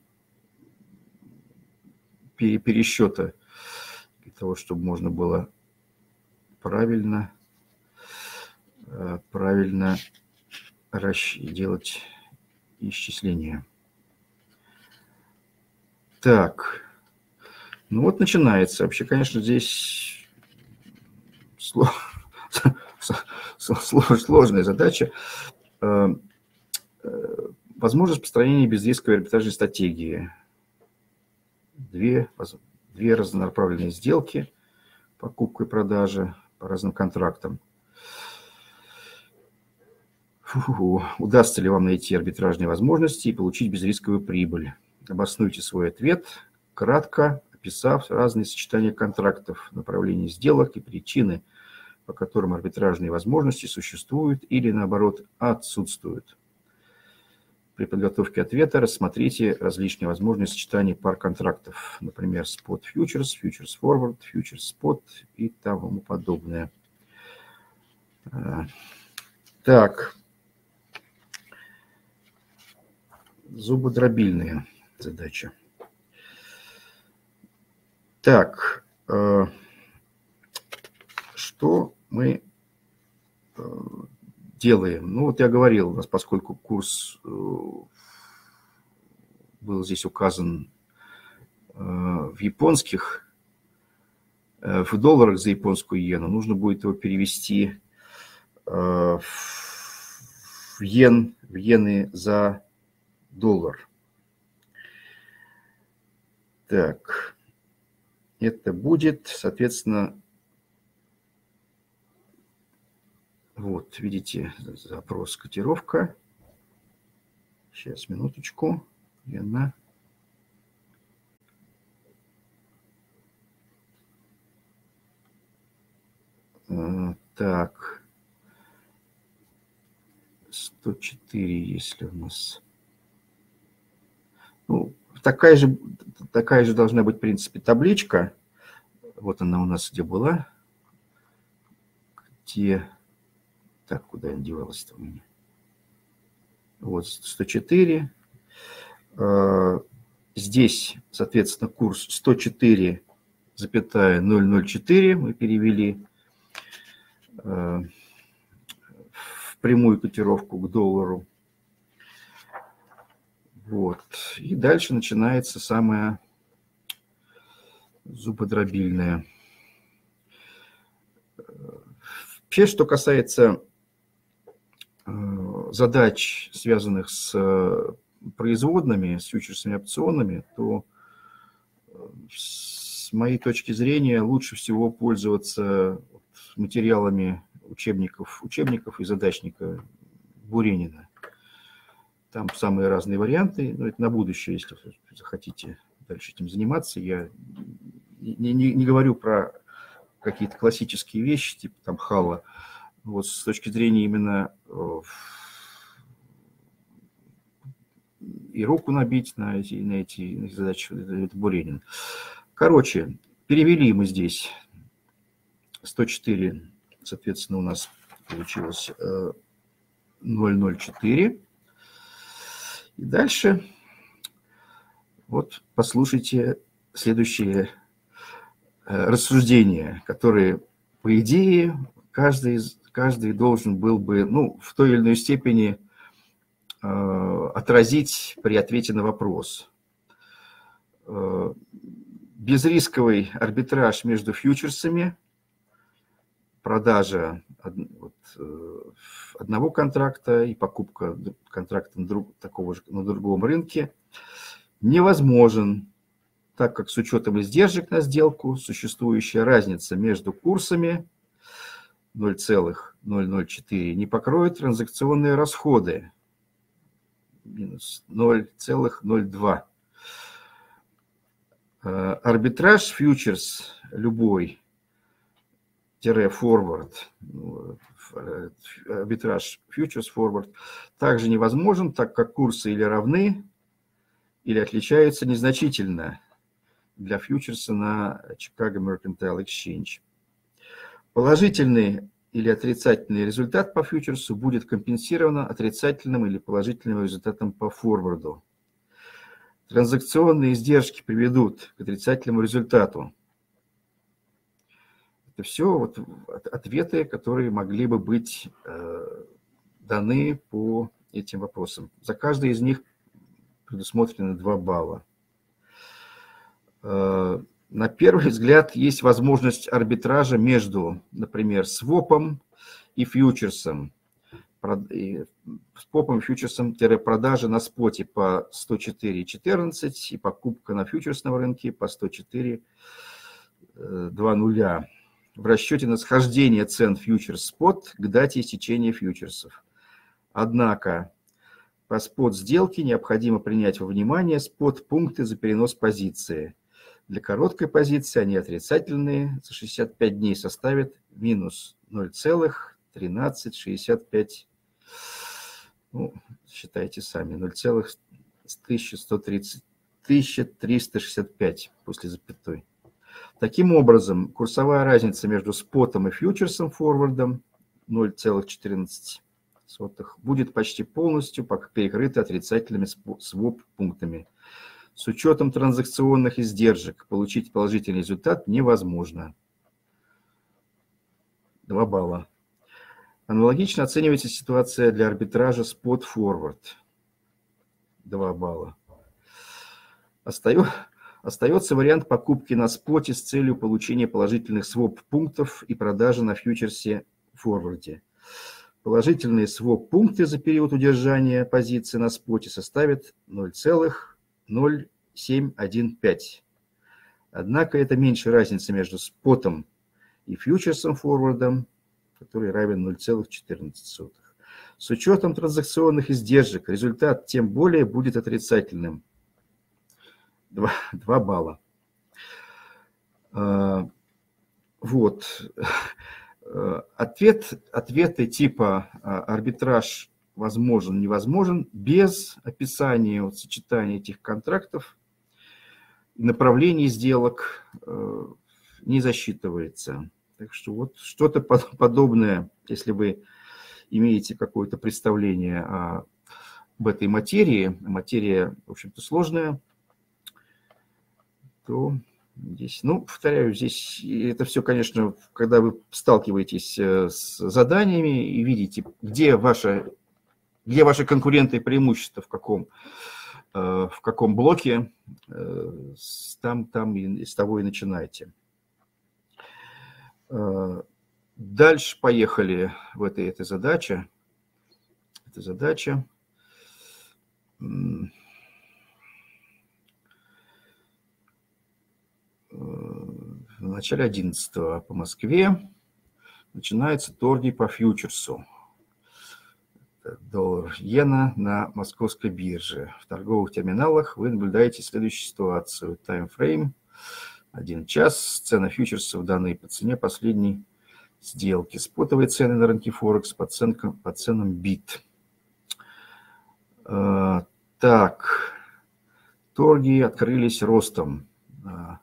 пересчета для того, чтобы можно было правильно делать исчисления. Так, ну вот начинается. Вообще, конечно, здесь сложная задача. Возможность построения безрисковой арбитражной стратегии. Две разнонаправленные сделки, покупка и продажа по разным контрактам. Удастся ли вам найти арбитражные возможности и получить безрисковую прибыль? Обоснуйте свой ответ, кратко описав разные сочетания контрактов, направления сделок и причины, по которым арбитражные возможности существуют или, наоборот, отсутствуют. При подготовке ответа рассмотрите различные возможные сочетания пар контрактов, например, spot futures, futures forward, futures spot и тому подобное. Так, зубодробильная задача. Так, что мы делаем? Ну, вот я говорил, у нас, поскольку курс был здесь указан в японских, в долларах за японскую иену, нужно будет его перевести в иены за доллар. Так, это будет, соответственно, вот, видите, запрос котировка. Сейчас, минуточку. Иена. Так. 104, если у нас... Ну, такая же должна быть, в принципе, табличка. Вот она у нас где была. Где... Так, куда она девалась-то у меня? Вот, 104. Здесь, соответственно, курс 104,004 мы перевели в прямую котировку к доллару. Вот. И дальше начинается самое зубодробильное. Вообще, что касается задач, связанных с производными, с фьючерсами, опционами, то с моей точки зрения лучше всего пользоваться материалами учебников и задачника Буренина. Там самые разные варианты, но это на будущее, если вы захотите дальше этим заниматься. Я не говорю про какие-то классические вещи, типа там Халла. Вот с точки зрения именно и руку набить на эти задачи, это Буренин. Короче, перевели мы здесь 104, соответственно, у нас получилось 0,04. И дальше вот послушайте следующие рассуждения, которые, по идее, каждый должен был бы, ну, в той или иной степени отразить при ответе на вопрос. Безрисковый арбитраж между фьючерсами, продажа одного контракта и покупка контракта такого же на другом рынке невозможен, так как с учетом издержек на сделку существующая разница между курсами 0,004 не покроет транзакционные расходы минус 0,02. Арбитраж фьючерс любой форвард, арбитраж фьючерс форвард также невозможен, так как курсы или равны, или отличаются незначительно для фьючерса на Chicago Mercantile Exchange. Положительный или отрицательный результат по фьючерсу будет компенсирован отрицательным или положительным результатом по форварду. Транзакционные издержки приведут к отрицательному результату. Это все вот ответы, которые могли бы быть даны по этим вопросам. За каждый из них предусмотрено 2 балла. На первый взгляд есть возможность арбитража между, например, свопом и фьючерсом. Свопом и фьючерсом продажа на споте по 104,14 и покупка на фьючерсном рынке по 104,20 в расчете на схождение цен фьючерс-спот к дате истечения фьючерсов. Однако по спот-сделке необходимо принять во внимание спот-пункты за перенос позиции. Для короткой позиции они отрицательные, за 65 дней составят минус 0,1365. Ну, считайте сами, 0,1365 после запятой. Таким образом, курсовая разница между спотом и фьючерсом форвардом 0,14 будет почти полностью перекрыта отрицательными своп-пунктами. С учетом транзакционных издержек получить положительный результат невозможно. 2 балла. Аналогично оценивается ситуация для арбитража спот-форвард. 2 балла. Остается вариант покупки на споте с целью получения положительных своп-пунктов и продажи на фьючерсе форварде. Положительные своп-пункты за период удержания позиции на споте составят 0,0715. Однако это меньше разницы между спотом и фьючерсом форвардом, который равен 0,14. С учетом транзакционных издержек результат тем более будет отрицательным. 2 балла. Вот. Ответы типа арбитраж возможен, невозможен, без описания сочетания этих контрактов, направлений сделок не засчитывается. Так что вот что-то подобное, если вы имеете какое-то представление об этой материи, материя, в общем-то, сложная, то здесь, ну, повторяю, здесь это все, конечно, когда вы сталкиваетесь с заданиями и видите, где ваши конкуренты и преимущества, в каком блоке, там и с того и начинайте. Дальше поехали в этой задаче. эта задача. В начале 11-го по Москве начинаются торги по фьючерсу. Доллар-иена на московской бирже. В торговых терминалах вы наблюдаете следующую ситуацию. Таймфрейм 1 час. Цена фьючерсов, данные по цене последней сделки. Спотовые цены на рынке Форекс по ценам бит. Так, торги открылись ростом на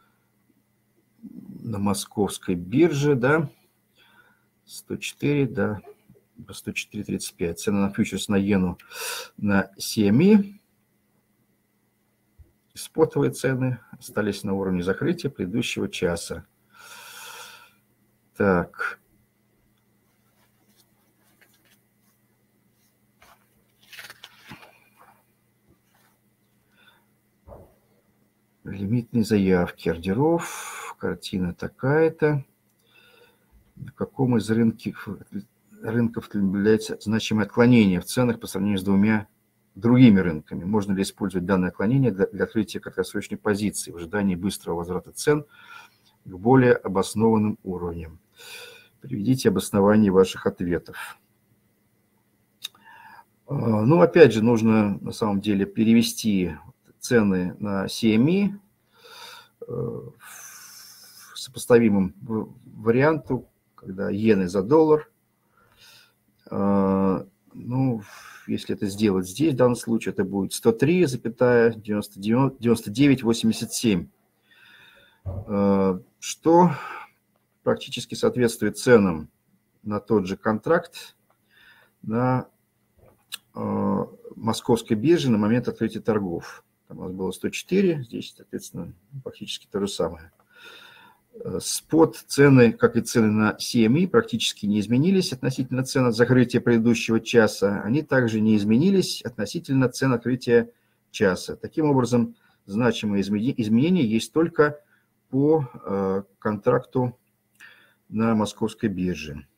московской бирже, да, 104, да, 104.35. Цена на фьючерс на иену на CME. Спотовые цены остались на уровне закрытия предыдущего часа. Так. Лимитные заявки ордеров. Картина такая-то. На каком из рынков является значимое отклонение в ценах по сравнению с двумя другими рынками? Можно ли использовать данное отклонение для открытия краткосрочной позиции в ожидании быстрого возврата цен к более обоснованным уровням? Приведите обоснование ваших ответов. Ну, опять же, нужно на самом деле перевести цены на CME сопоставимым варианту, когда иены за доллар. Ну, если это сделать здесь, в данном случае, это будет 103,9987, что практически соответствует ценам на тот же контракт на московской бирже на момент открытия торгов. Там у нас было 104, здесь, соответственно, практически то же самое. Спот цены, как и цены на CME, практически не изменились относительно цен от закрытия предыдущего часа. Они также не изменились относительно цен открытия часа. Таким образом, значимые изменения есть только по контракту на московской бирже.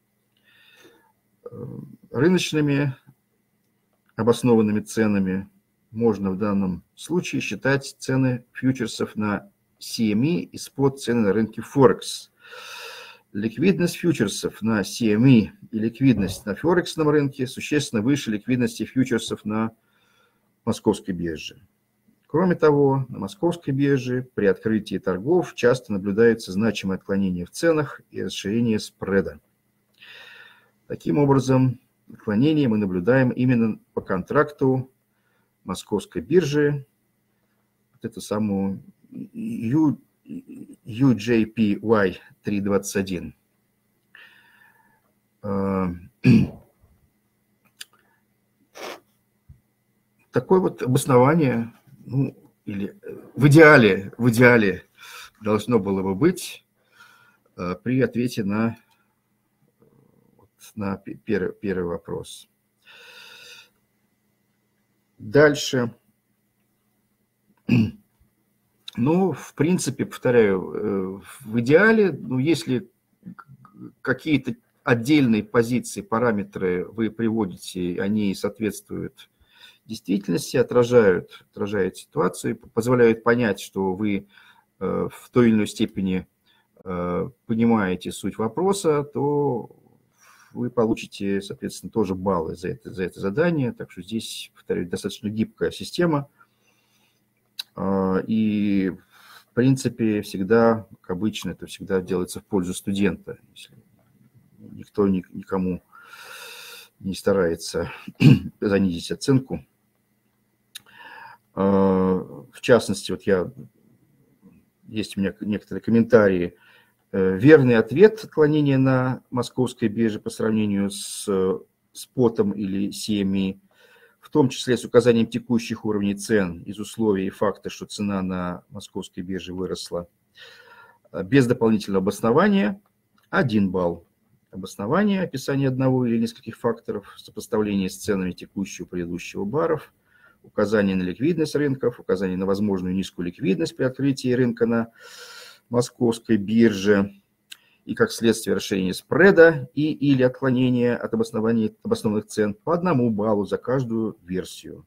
Рыночными обоснованными ценами можно в данном случае считать цены фьючерсов на CME и спот цены на рынке Форекс. Ликвидность фьючерсов на CME и ликвидность на форексном рынке существенно выше ликвидности фьючерсов на московской бирже. Кроме того, на московской бирже при открытии торгов часто наблюдается значимое отклонение в ценах и расширение спреда. Таким образом, отклонение мы наблюдаем именно по контракту московской биржи, вот эту самую UJPY 321. Такое вот обоснование, ну, или в идеале должно было бы быть при ответе на первый вопрос. Дальше. Ну, в принципе, повторяю, в идеале, ну, если какие-то отдельные позиции, параметры вы приводите, они соответствуют действительности, отражают ситуацию, позволяют понять, что вы в той или иной степени понимаете суть вопроса, то вы получите, соответственно, тоже баллы за это задание. Так что здесь, повторяю, достаточно гибкая система. И, в принципе, всегда, как обычно, это всегда делается в пользу студента. Если никто никому не старается занизить оценку. В частности, вот есть у меня некоторые комментарии. Верный ответ отклонения на московской бирже по сравнению с спотом или CME, в том числе с указанием текущих уровней цен из условий и факта, что цена на московской бирже выросла, без дополнительного обоснования 1 балл. Обоснование, описание одного или нескольких факторов, сопоставление с ценами текущего и предыдущего баров, указание на ликвидность рынков, указание на возможную низкую ликвидность при открытии рынка на московской бирже и как следствие расширения спреда или отклонения от обоснованных цен по 1 баллу за каждую версию.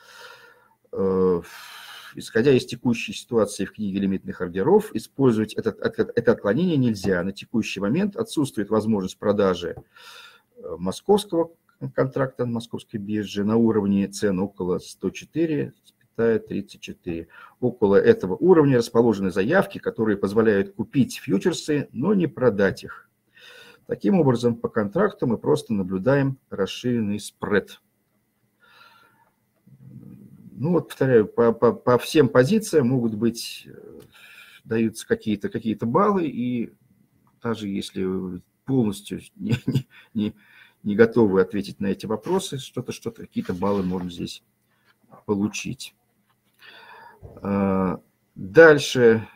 Исходя из текущей ситуации в книге лимитных ордеров, использовать это отклонение нельзя. На текущий момент отсутствует возможность продажи московского контракта на московской бирже на уровне цен около 104,34. Около этого уровня расположены заявки, которые позволяют купить фьючерсы, но не продать их. Таким образом, по контракту мы просто наблюдаем расширенный спред. Ну вот, повторяю, по всем позициям могут быть, даются какие-то баллы, и даже если вы полностью не готовы ответить на эти вопросы, какие-то баллы можно здесь получить. Дальше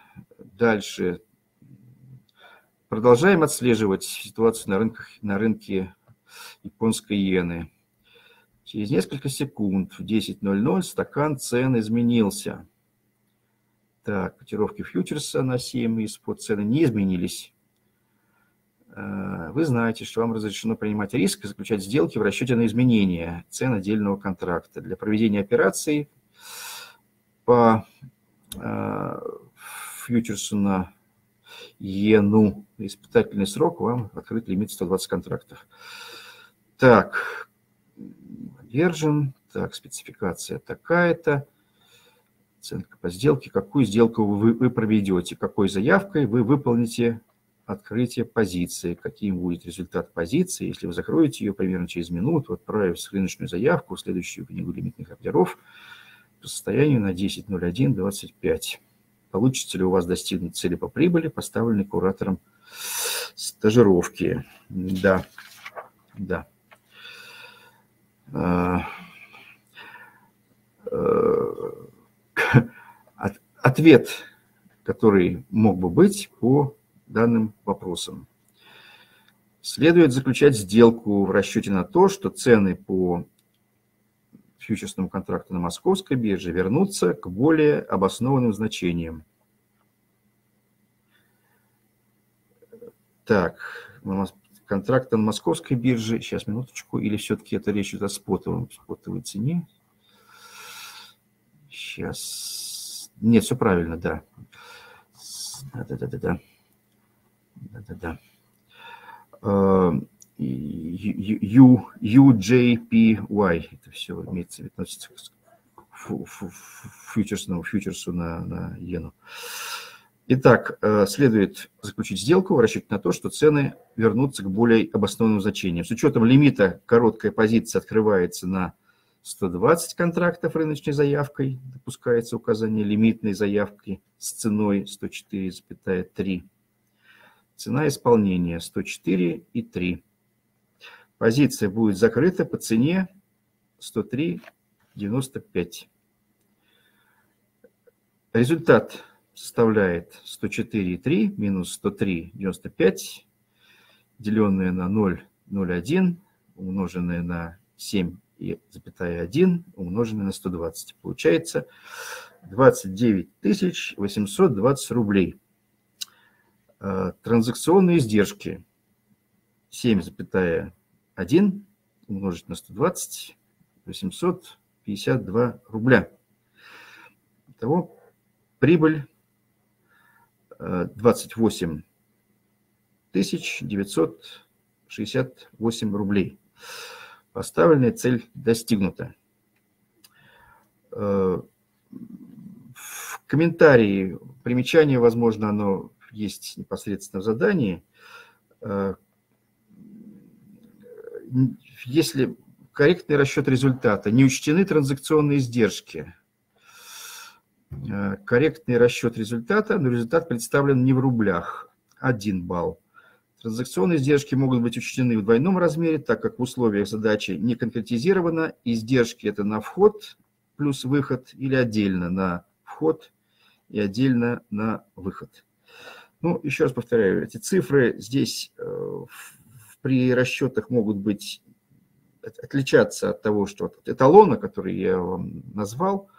продолжаем отслеживать ситуацию на рынке японской иены. Через несколько секунд в 10:00 стакан цен изменился. Так, котировки фьючерса на 7 и спот цены не изменились. Вы знаете, что вам разрешено принимать риск и заключать сделки в расчете на изменения цен отдельного контракта. Для проведения операций по фьючерсу на иену испытательный срок вам открыт лимит 120 контрактов. Так, держим. Так, спецификация такая-то. Оценка по сделке. Какую сделку вы проведете? Какой заявкой вы выполните открытие позиции? Каким будет результат позиции? Если вы закроете ее примерно через минуту, отправив рыночную заявку в следующую книгу лимитных ордеров по состоянию на 10:01:25. Получится ли у вас достигнуть цели по прибыли, поставленной куратором стажировки? Да. Ответ, который мог бы быть по данным вопросам. Следует заключать сделку в расчете на то, что цены по фьючерсному контракту на московской бирже вернутся к более обоснованным значениям. Так, контракт на московской бирже, сейчас, минуточку, или все-таки это речь идет о спотовой цене? Сейчас, нет, все правильно, да. Да. UJPY, это все имеется в виду, относится к фьючерсу на иену. Итак, следует заключить сделку в расчете на то, что цены вернутся к более обоснованным значениям. С учетом лимита короткая позиция открывается на 120 контрактов рыночной заявкой, допускается указание лимитной заявки с ценой 104,3. Цена исполнения 104,3. Позиция будет закрыта по цене 103,95. Результат составляет 104,3 минус 103,95, деленное на 0,01, умноженное на 7,1, умноженное на 120. Получается 29 820 рублей. Транзакционные издержки 7,1 умножить на 120, 852 рубля. Итого прибыль 28 968 рублей. Поставленная цель достигнута. В комментарии, примечание, возможно, оно есть непосредственно в задании. Если корректный расчет результата, не учтены транзакционные издержки. Корректный расчет результата, но результат представлен не в рублях. 1 балл. Транзакционные издержки могут быть учтены в двойном размере, так как в условиях задачи не конкретизировано. Издержки это на вход плюс выход или отдельно на вход и отдельно на выход. Ну, еще раз повторяю, эти цифры здесь при расчетах могут быть отличаться от того, что от эталона, который я вам назвал,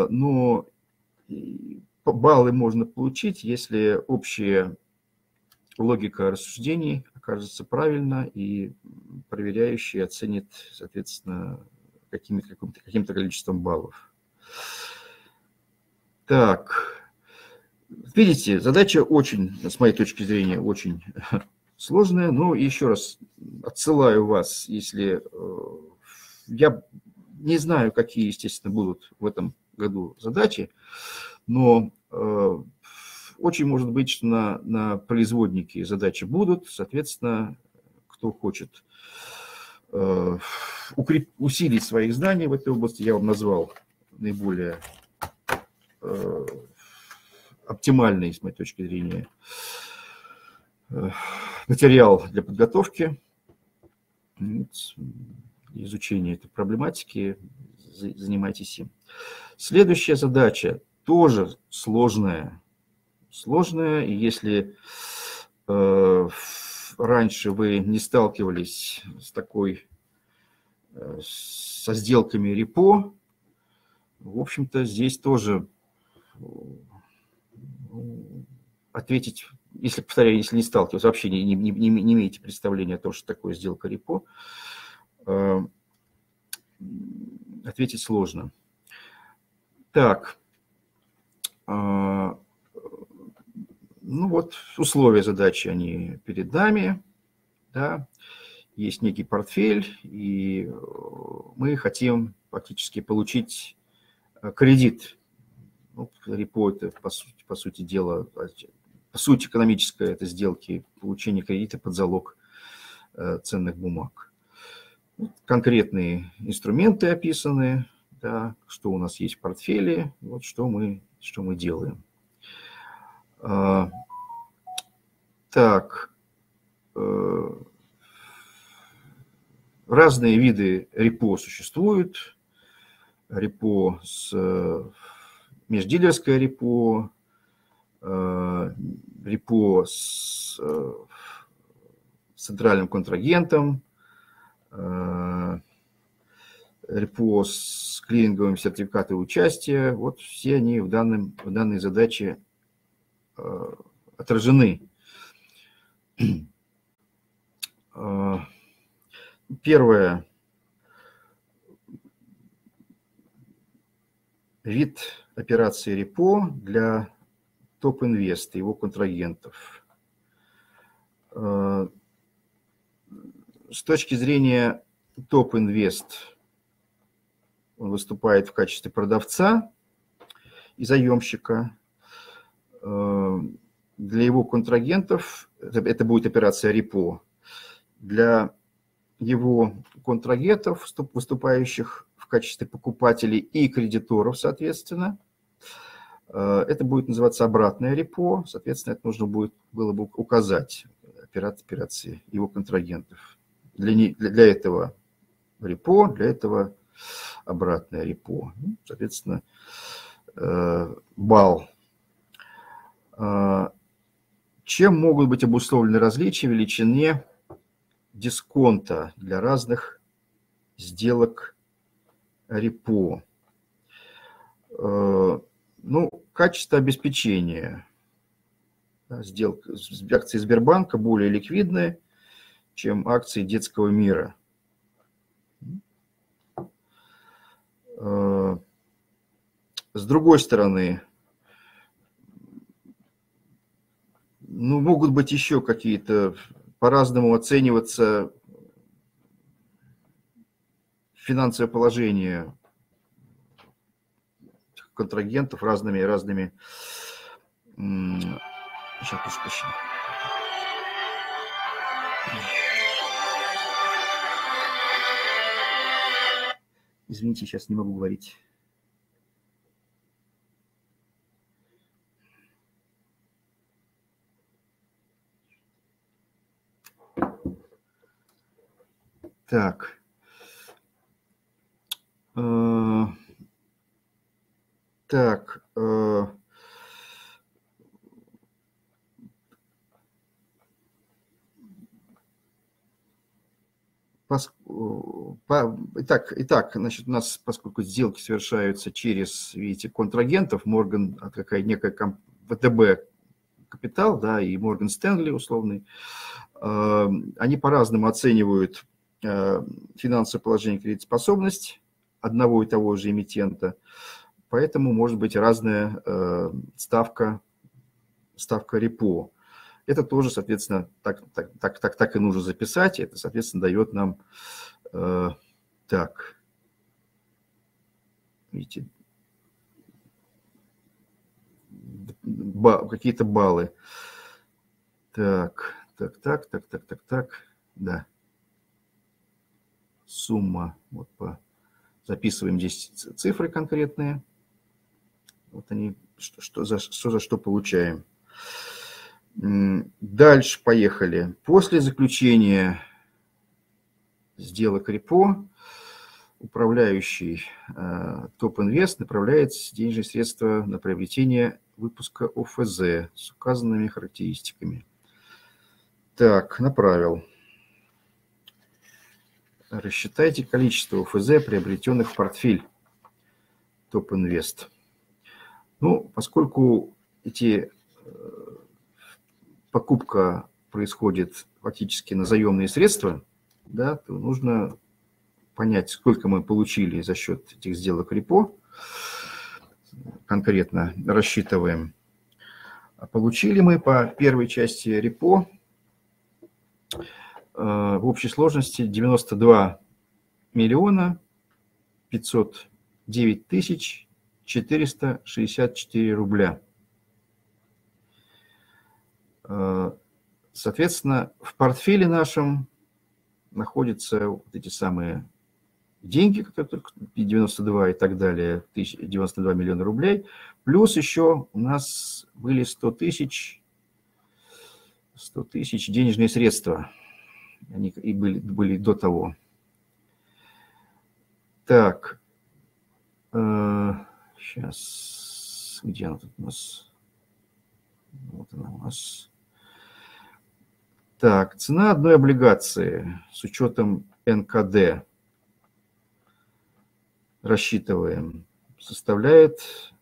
но баллы можно получить, если общее логика рассуждений окажется правильна, и проверяющий оценит, соответственно, каким-то количеством баллов. Так, видите, задача очень, с моей точки зрения, очень сложная. Но еще раз отсылаю вас, если я не знаю, какие, естественно, будут в этом году задачи, но очень может быть, что на производнике задачи будут. Соответственно, кто хочет усилить свои знания в этой области, я вам назвал наиболее оптимальный, с моей точки зрения, материал для подготовки, изучения этой проблематики, занимайтесь им. Следующая задача тоже сложная. И если раньше вы не сталкивались со сделками репо, в общем-то, здесь тоже ответить, повторяю, если не сталкивались, вообще не имеете представления о том, что такое сделка репо, ответить сложно. Так, ну вот условия задачи, они перед нами, да, есть некий портфель, и мы хотим фактически получить кредит. Ну, репо – это, по сути дела, по сути экономической это сделки, получение кредита под залог ценных бумаг. Конкретные инструменты описаны, да, что у нас есть в портфеле, вот что мы делаем. Так, разные виды репо существуют. Междилерское репо, репо с центральным контрагентом, репо с клиринговым сертификатом участия. Вот все они в данной задаче отражены. Первое. Вид операции репо для топ-инвест и его контрагентов. С точки зрения топ-инвест, он выступает в качестве продавца и заемщика. Для его контрагентов, это будет операция репо, для его контрагентов, выступающих в качестве покупателей и кредиторов, соответственно, это будет называться обратное репо. Соответственно, это нужно было бы указать операции его контрагентов. Для этого репо, для этого обратное репо. Соответственно, балл. Чем могут быть обусловлены различия в величине дисконта для разных сделок репо? Ну, качество обеспечения. Акции Сбербанка более ликвидны, чем акции детского мира. С другой стороны, ну, могут быть еще какие-то, по-разному оцениваться финансовое положение контрагентов разными. Сейчас, прошу прощения. Извините, сейчас не могу говорить. Так. Итак, значит, у нас, поскольку сделки совершаются через, видите, контрагентов, Морган, некая ВТБ, капитал, да, и Морган Стэнли условный, они по-разному оценивают финансовое положение, кредитоспособность одного и того же эмитента, поэтому может быть разная ставка репо. Это тоже, соответственно, так и нужно записать. Это, соответственно, дает нам так, видите, какие-то баллы. Так, да. Сумма, вот записываем здесь цифры конкретные. Вот они, что за что получаем. Дальше поехали. После заключения сделок репо управляющий Top Invest направляет денежные средства на приобретение выпуска ОФЗ с указанными характеристиками. Так, направил. Рассчитайте количество ОФЗ, приобретенных в портфель Top Invest. Ну, поскольку покупка происходит фактически на заемные средства, да, то нужно понять, сколько мы получили за счет этих сделок репо. Конкретно рассчитываем. Получили мы по первой части репо в общей сложности 92 миллиона 509 тысяч 464 рубля. Соответственно, в портфеле нашем находятся вот эти самые деньги, которые 92 и так далее, 92 миллиона рублей, плюс еще у нас были 100 тысяч денежные средства, они и были до того. Так, сейчас, где она тут у нас? Вот она у нас. Так, цена одной облигации с учетом НКД рассчитываем, составляет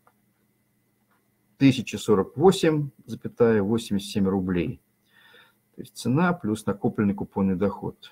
1048,87 рублей. То есть цена плюс накопленный купонный доход.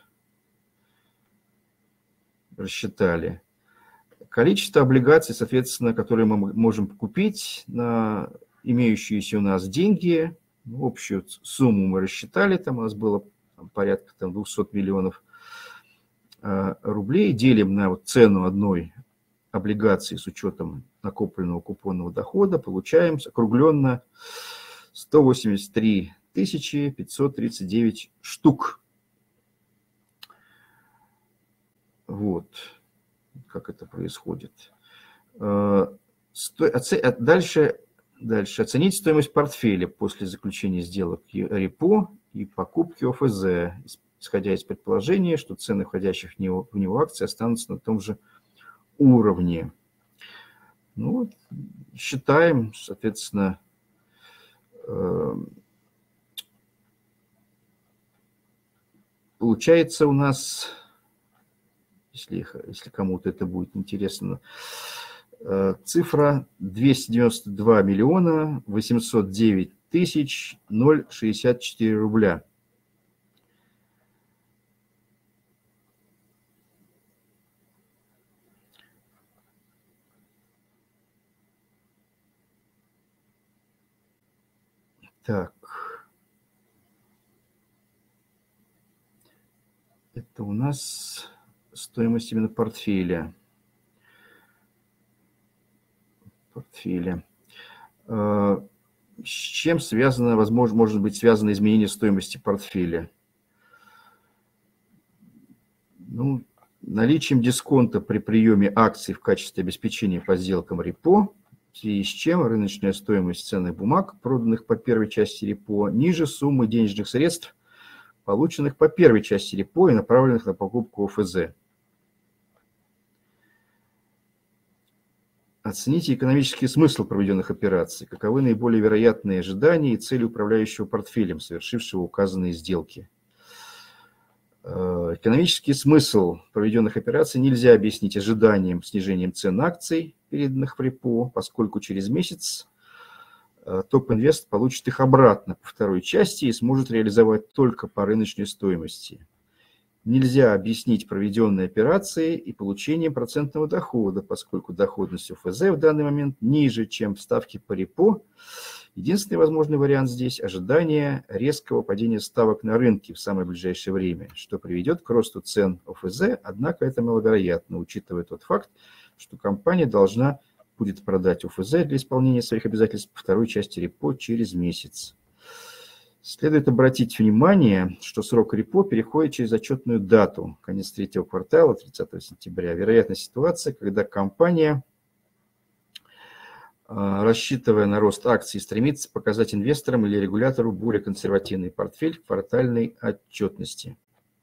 Рассчитали. Количество облигаций, соответственно, которые мы можем купить на имеющиеся у нас деньги. Общую сумму мы рассчитали, там у нас было порядка 200 миллионов рублей. Делим на цену одной облигации с учетом накопленного купонного дохода. Получаем округленно 183 539 штук. Вот как это происходит. Дальше оценить стоимость портфеля после заключения сделок репо и покупки ОФЗ, исходя из предположения, что цены входящих в него акций останутся на том же уровне. Ну, считаем, соответственно, получается у нас, если кому-то это будет интересно, цифра 292 миллиона 809 тысяч 064 рубля. Так. Это у нас стоимость именно портфеля. С чем связано, возможно, может быть связано изменение стоимости портфеля? Ну, наличием дисконта при приеме акций в качестве обеспечения по сделкам репо, в связи с чем рыночная стоимость ценных бумаг, проданных по первой части репо, ниже суммы денежных средств, полученных по первой части репо и направленных на покупку ОФЗ. Оцените экономический смысл проведенных операций. Каковы наиболее вероятные ожидания и цели управляющего портфелем, совершившего указанные сделки? Экономический смысл проведенных операций нельзя объяснить ожиданием снижением цен акций, переданных в репо, поскольку через месяц Топ-инвест получит их обратно по второй части и сможет реализовать только по рыночной стоимости. Нельзя объяснить проведенные операции и получением процентного дохода, поскольку доходность ОФЗ в данный момент ниже, чем ставки по репо. Единственный возможный вариант здесь – ожидание резкого падения ставок на рынке в самое ближайшее время, что приведет к росту цен ОФЗ, однако это маловероятно, учитывая тот факт, что компания должна будет продать ОФЗ для исполнения своих обязательств по второй части репо через месяц. Следует обратить внимание, что срок репо переходит через отчетную дату, конец третьего квартала, 30 сентября. Вероятна ситуация, когда компания, рассчитывая на рост акций, стремится показать инвесторам или регулятору более консервативный портфель в квартальной отчетности.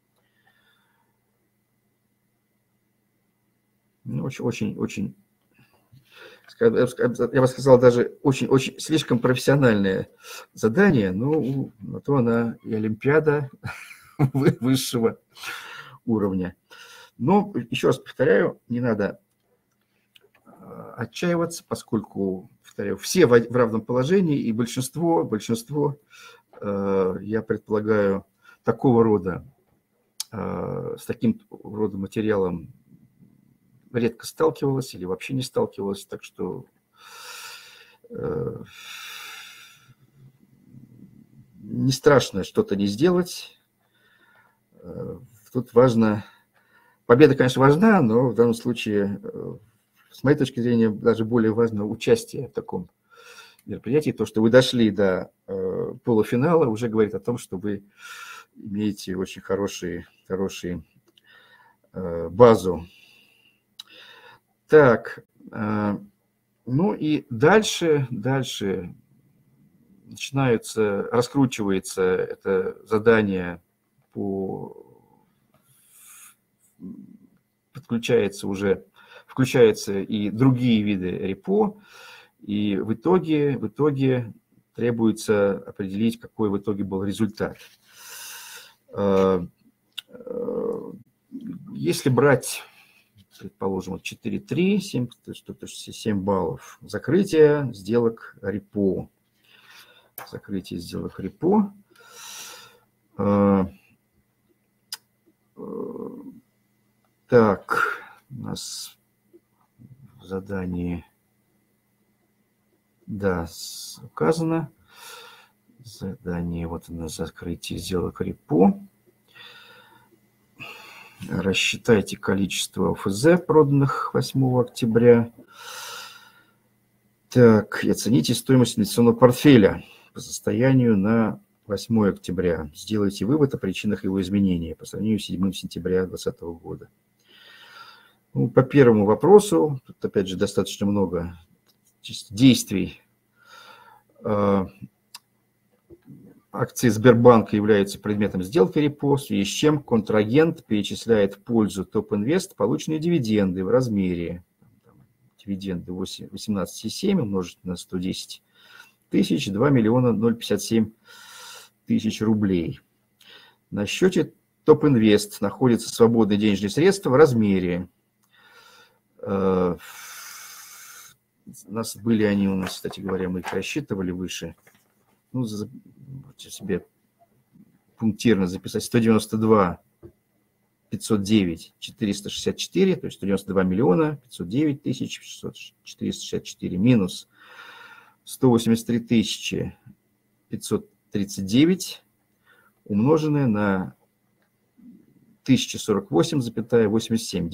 Очень, я бы сказал, даже очень слишком профессиональное задание, но на то она и олимпиада высшего уровня. Но, еще раз повторяю, не надо отчаиваться, поскольку, повторяю, все в равном положении, и большинство, я предполагаю, с таким родом материалом редко сталкивалась или вообще не сталкивалась, так что не страшно что-то не сделать. Тут важно, победа, конечно, важна, но в данном случае, с моей точки зрения, даже более важно участие в таком мероприятии. То, что вы дошли до полуфинала, уже говорит о том, что вы имеете очень хорошую базу. Так, ну и дальше раскручивается это задание, включаются и другие виды репо, и в итоге требуется определить, какой в итоге был результат. Если брать, предположим, 4.3, 7 баллов. Закрытие сделок репо. Так, у нас в задании, да, указано. Задание, вот оно, закрытие сделок репо. Рассчитайте количество ОФЗ, проданных 8 октября. Так, и оцените стоимость инвестиционного портфеля по состоянию на 8 октября. Сделайте вывод о причинах его изменения по сравнению с 7 сентября 2020 года. Ну, по первому вопросу, тут опять же достаточно много действий. Акции Сбербанка являются предметом сделки репо, в связи с чем контрагент перечисляет в пользу Топ-Инвест полученные дивиденды в размере дивиденды 18,7 умножить на 110 тысяч, 2 миллиона 057 тысяч рублей. На счете Топ-Инвест находятся свободные денежные средства в размере. У нас, кстати говоря, мы их рассчитывали выше. Ну, можете себе пунктирно записать 192 509 464, то есть 192 миллиона 509 тысяч 464 минус 183 тысячи 539 умноженное на 1048,87,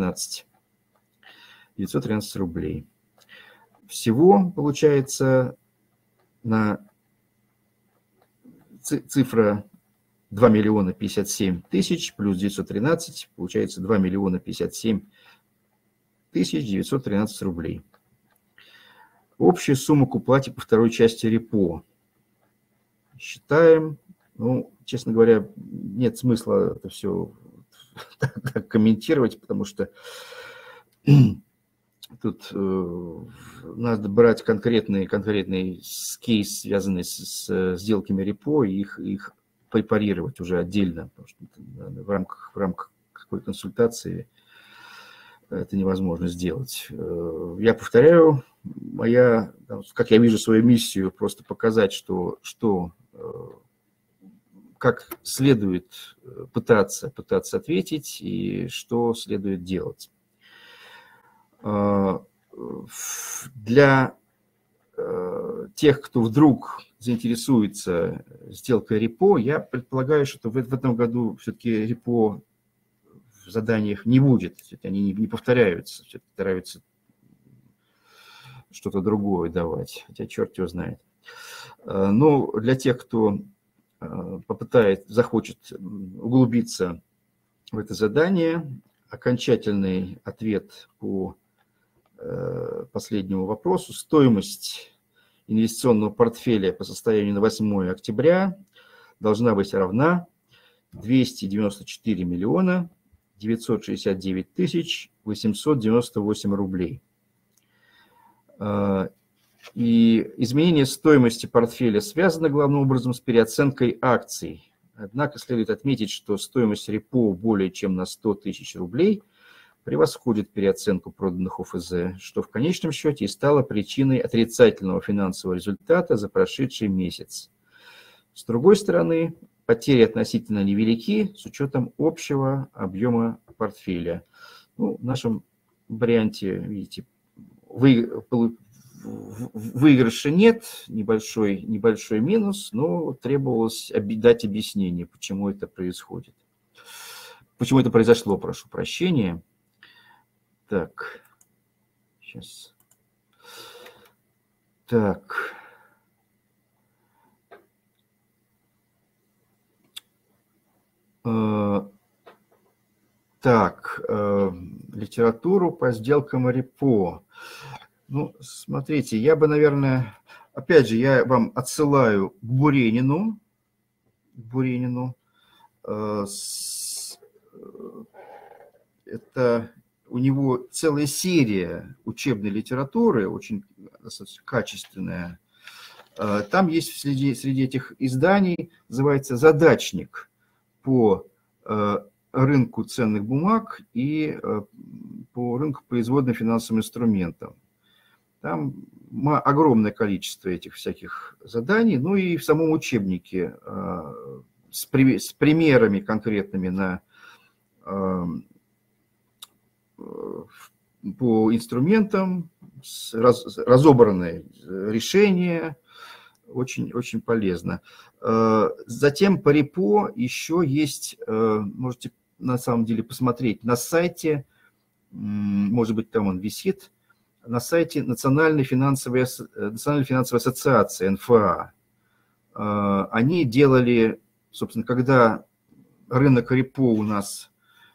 913 рублей. Всего получается на цифра 2 миллиона 57 тысяч плюс 913, получается 2 миллиона 57 тысяч 913 рублей. Общая сумма к уплате по второй части репо. Считаем, ну, честно говоря, нет смысла это все так комментировать, потому что тут надо брать конкретный кейс, связанный с сделками репо, и их препарировать уже отдельно, потому что в рамках какой консультации это невозможно сделать. Я повторяю, моя, как я вижу свою миссию, просто показать, как следует пытаться ответить и что следует делать. Для тех, кто вдруг заинтересуется сделкой репо, я предполагаю, что в этом году все-таки репо в заданиях не будет, они не повторяются, все-таки стараются что-то другое давать, хотя черт его знает. Но для тех, кто захочет углубиться в это задание, окончательный ответ по последнему вопросу. Стоимость инвестиционного портфеля по состоянию на 8 октября должна быть равна 294 миллиона 969 тысяч 898 рублей. И изменение стоимости портфеля связано главным образом с переоценкой акций. Однако следует отметить, что стоимость репо более чем на 100 тысяч рублей превосходит переоценку проданных ОФЗ, что в конечном счете и стало причиной отрицательного финансового результата за прошедший месяц. С другой стороны, потери относительно невелики с учетом общего объема портфеля. В нашем варианте, видите, выигрыша нет, небольшой минус, но требовалось дать объяснение, почему это происходит. Почему это произошло, прошу прощения. Так, сейчас. Так. Литературу по сделкам репо. Смотрите, я бы, наверное, опять же, я вам отсылаю к Буренину. Это у него целая серия учебной литературы, очень качественная. Там есть среди этих изданий, называется «Задачник» по рынку ценных бумаг и по рынку производным финансовым инструментам. Там огромное количество этих всяких заданий, и в самом учебнике с примерами конкретными по инструментам, разобранное решение, очень, очень полезно. Затем по репо еще есть, можете на самом деле посмотреть на сайте, может быть, там он висит, на сайте Национальной финансовой ассоциации, НФА. Они делали, собственно, когда рынок репо у нас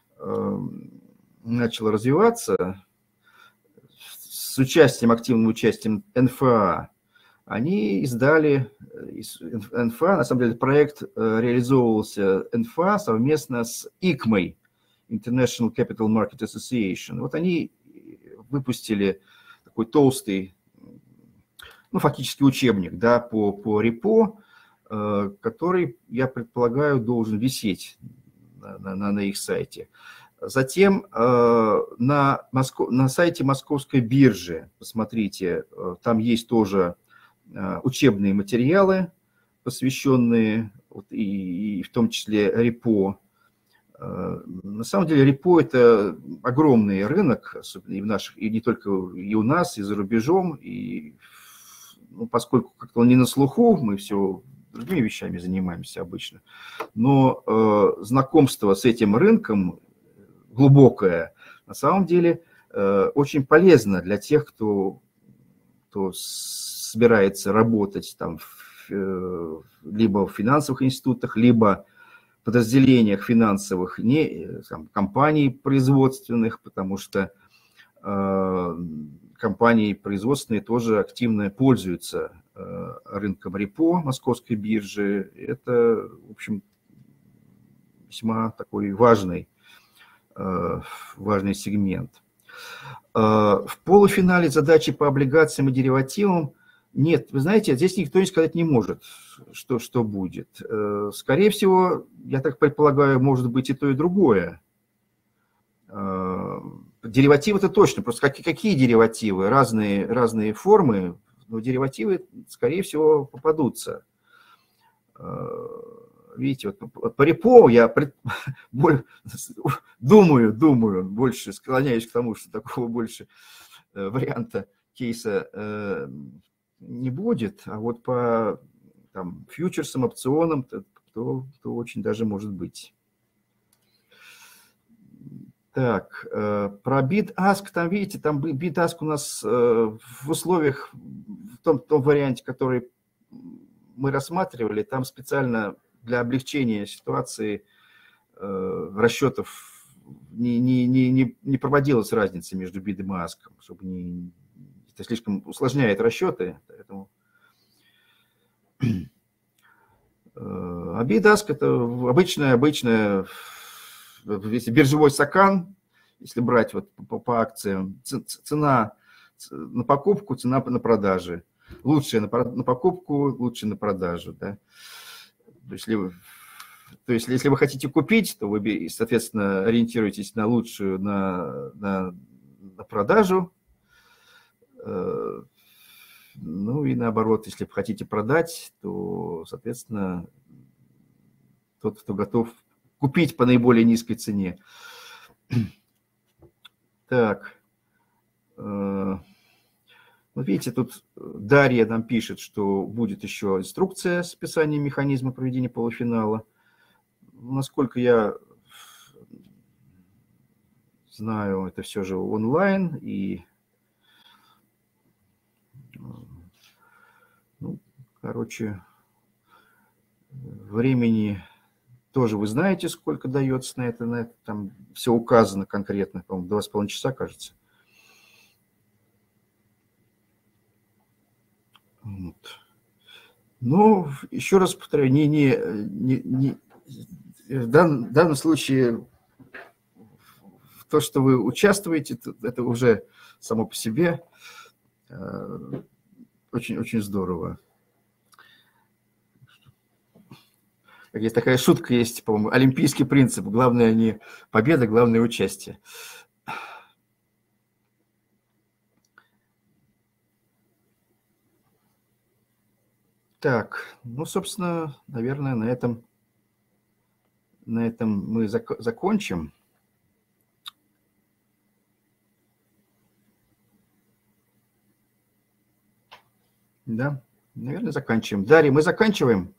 начал развиваться с активным участием НФА, они издали, НФА, на самом деле проект реализовывался НФА совместно с ИКМой, International Capital Market Association. Вот они выпустили такой толстый, фактически учебник, да, по репо, который, я предполагаю, должен висеть на их сайте. Затем на сайте Московской биржи, посмотрите, там есть тоже учебные материалы, посвященные и в том числе репо. На самом деле репо – это огромный рынок, особенно и не только и у нас, и за рубежом. И, поскольку как-то он не на слуху, мы все другими вещами занимаемся обычно. Но знакомство с этим рынком глубокое, на самом деле очень полезно для тех, кто собирается работать там либо в финансовых институтах, либо в подразделениях финансовых, компаний производственных, потому что компании производственные тоже активно пользуются рынком репо Московской биржи. Это, в общем, весьма такой важный сегмент. В полуфинале задачи по облигациям и деривативам нет. Вы знаете, здесь никто сказать не может, что будет. Скорее всего, я так предполагаю, может быть и то, и другое. Деривативы это точно, просто какие деривативы? Разные формы, но деривативы, скорее всего, попадутся. Видите, вот по репо я думаю, больше склоняюсь к тому, что такого больше варианта кейса не будет, а вот по там, фьючерсам, опционам, то очень даже может быть. Так, про bid-ask, там, видите, там bid-ask у нас в условиях, в том варианте, который мы рассматривали, там специально для облегчения ситуации расчетов не проводилась разница между бидом и аском, чтобы это слишком усложняет расчеты. Поэтому... А bid-ask это обычная, если биржевой стакан, если брать вот по акциям, цена на покупку, цена на продаже. Лучшая на покупку, лучше на продажу. Да? То есть, если вы хотите купить, то вы, соответственно, ориентируетесь на лучшую на продажу. Ну и наоборот, если вы хотите продать, то, соответственно, тот, кто готов купить по наиболее низкой цене. Так. Вот видите, тут Дарья нам пишет, что будет еще инструкция с описанием механизма проведения полуфинала. Насколько я знаю, это все же онлайн, и, ну, короче, времени тоже вы знаете, сколько дается на это там все указано конкретно, по-моему, 2,5 часа, кажется. Вот. Но, еще раз повторяю, в данном случае то, что вы участвуете, это уже само по себе очень здорово. Есть такая шутка, есть, по-моему, олимпийский принцип. Главное не победа, главное участие. Так, ну, собственно, наверное, на этом мы закончим. Да, наверное, заканчиваем. Дарья, мы заканчиваем?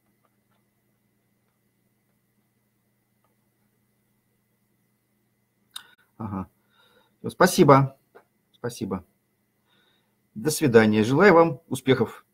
Ага. Спасибо. Спасибо. До свидания. Желаю вам успехов.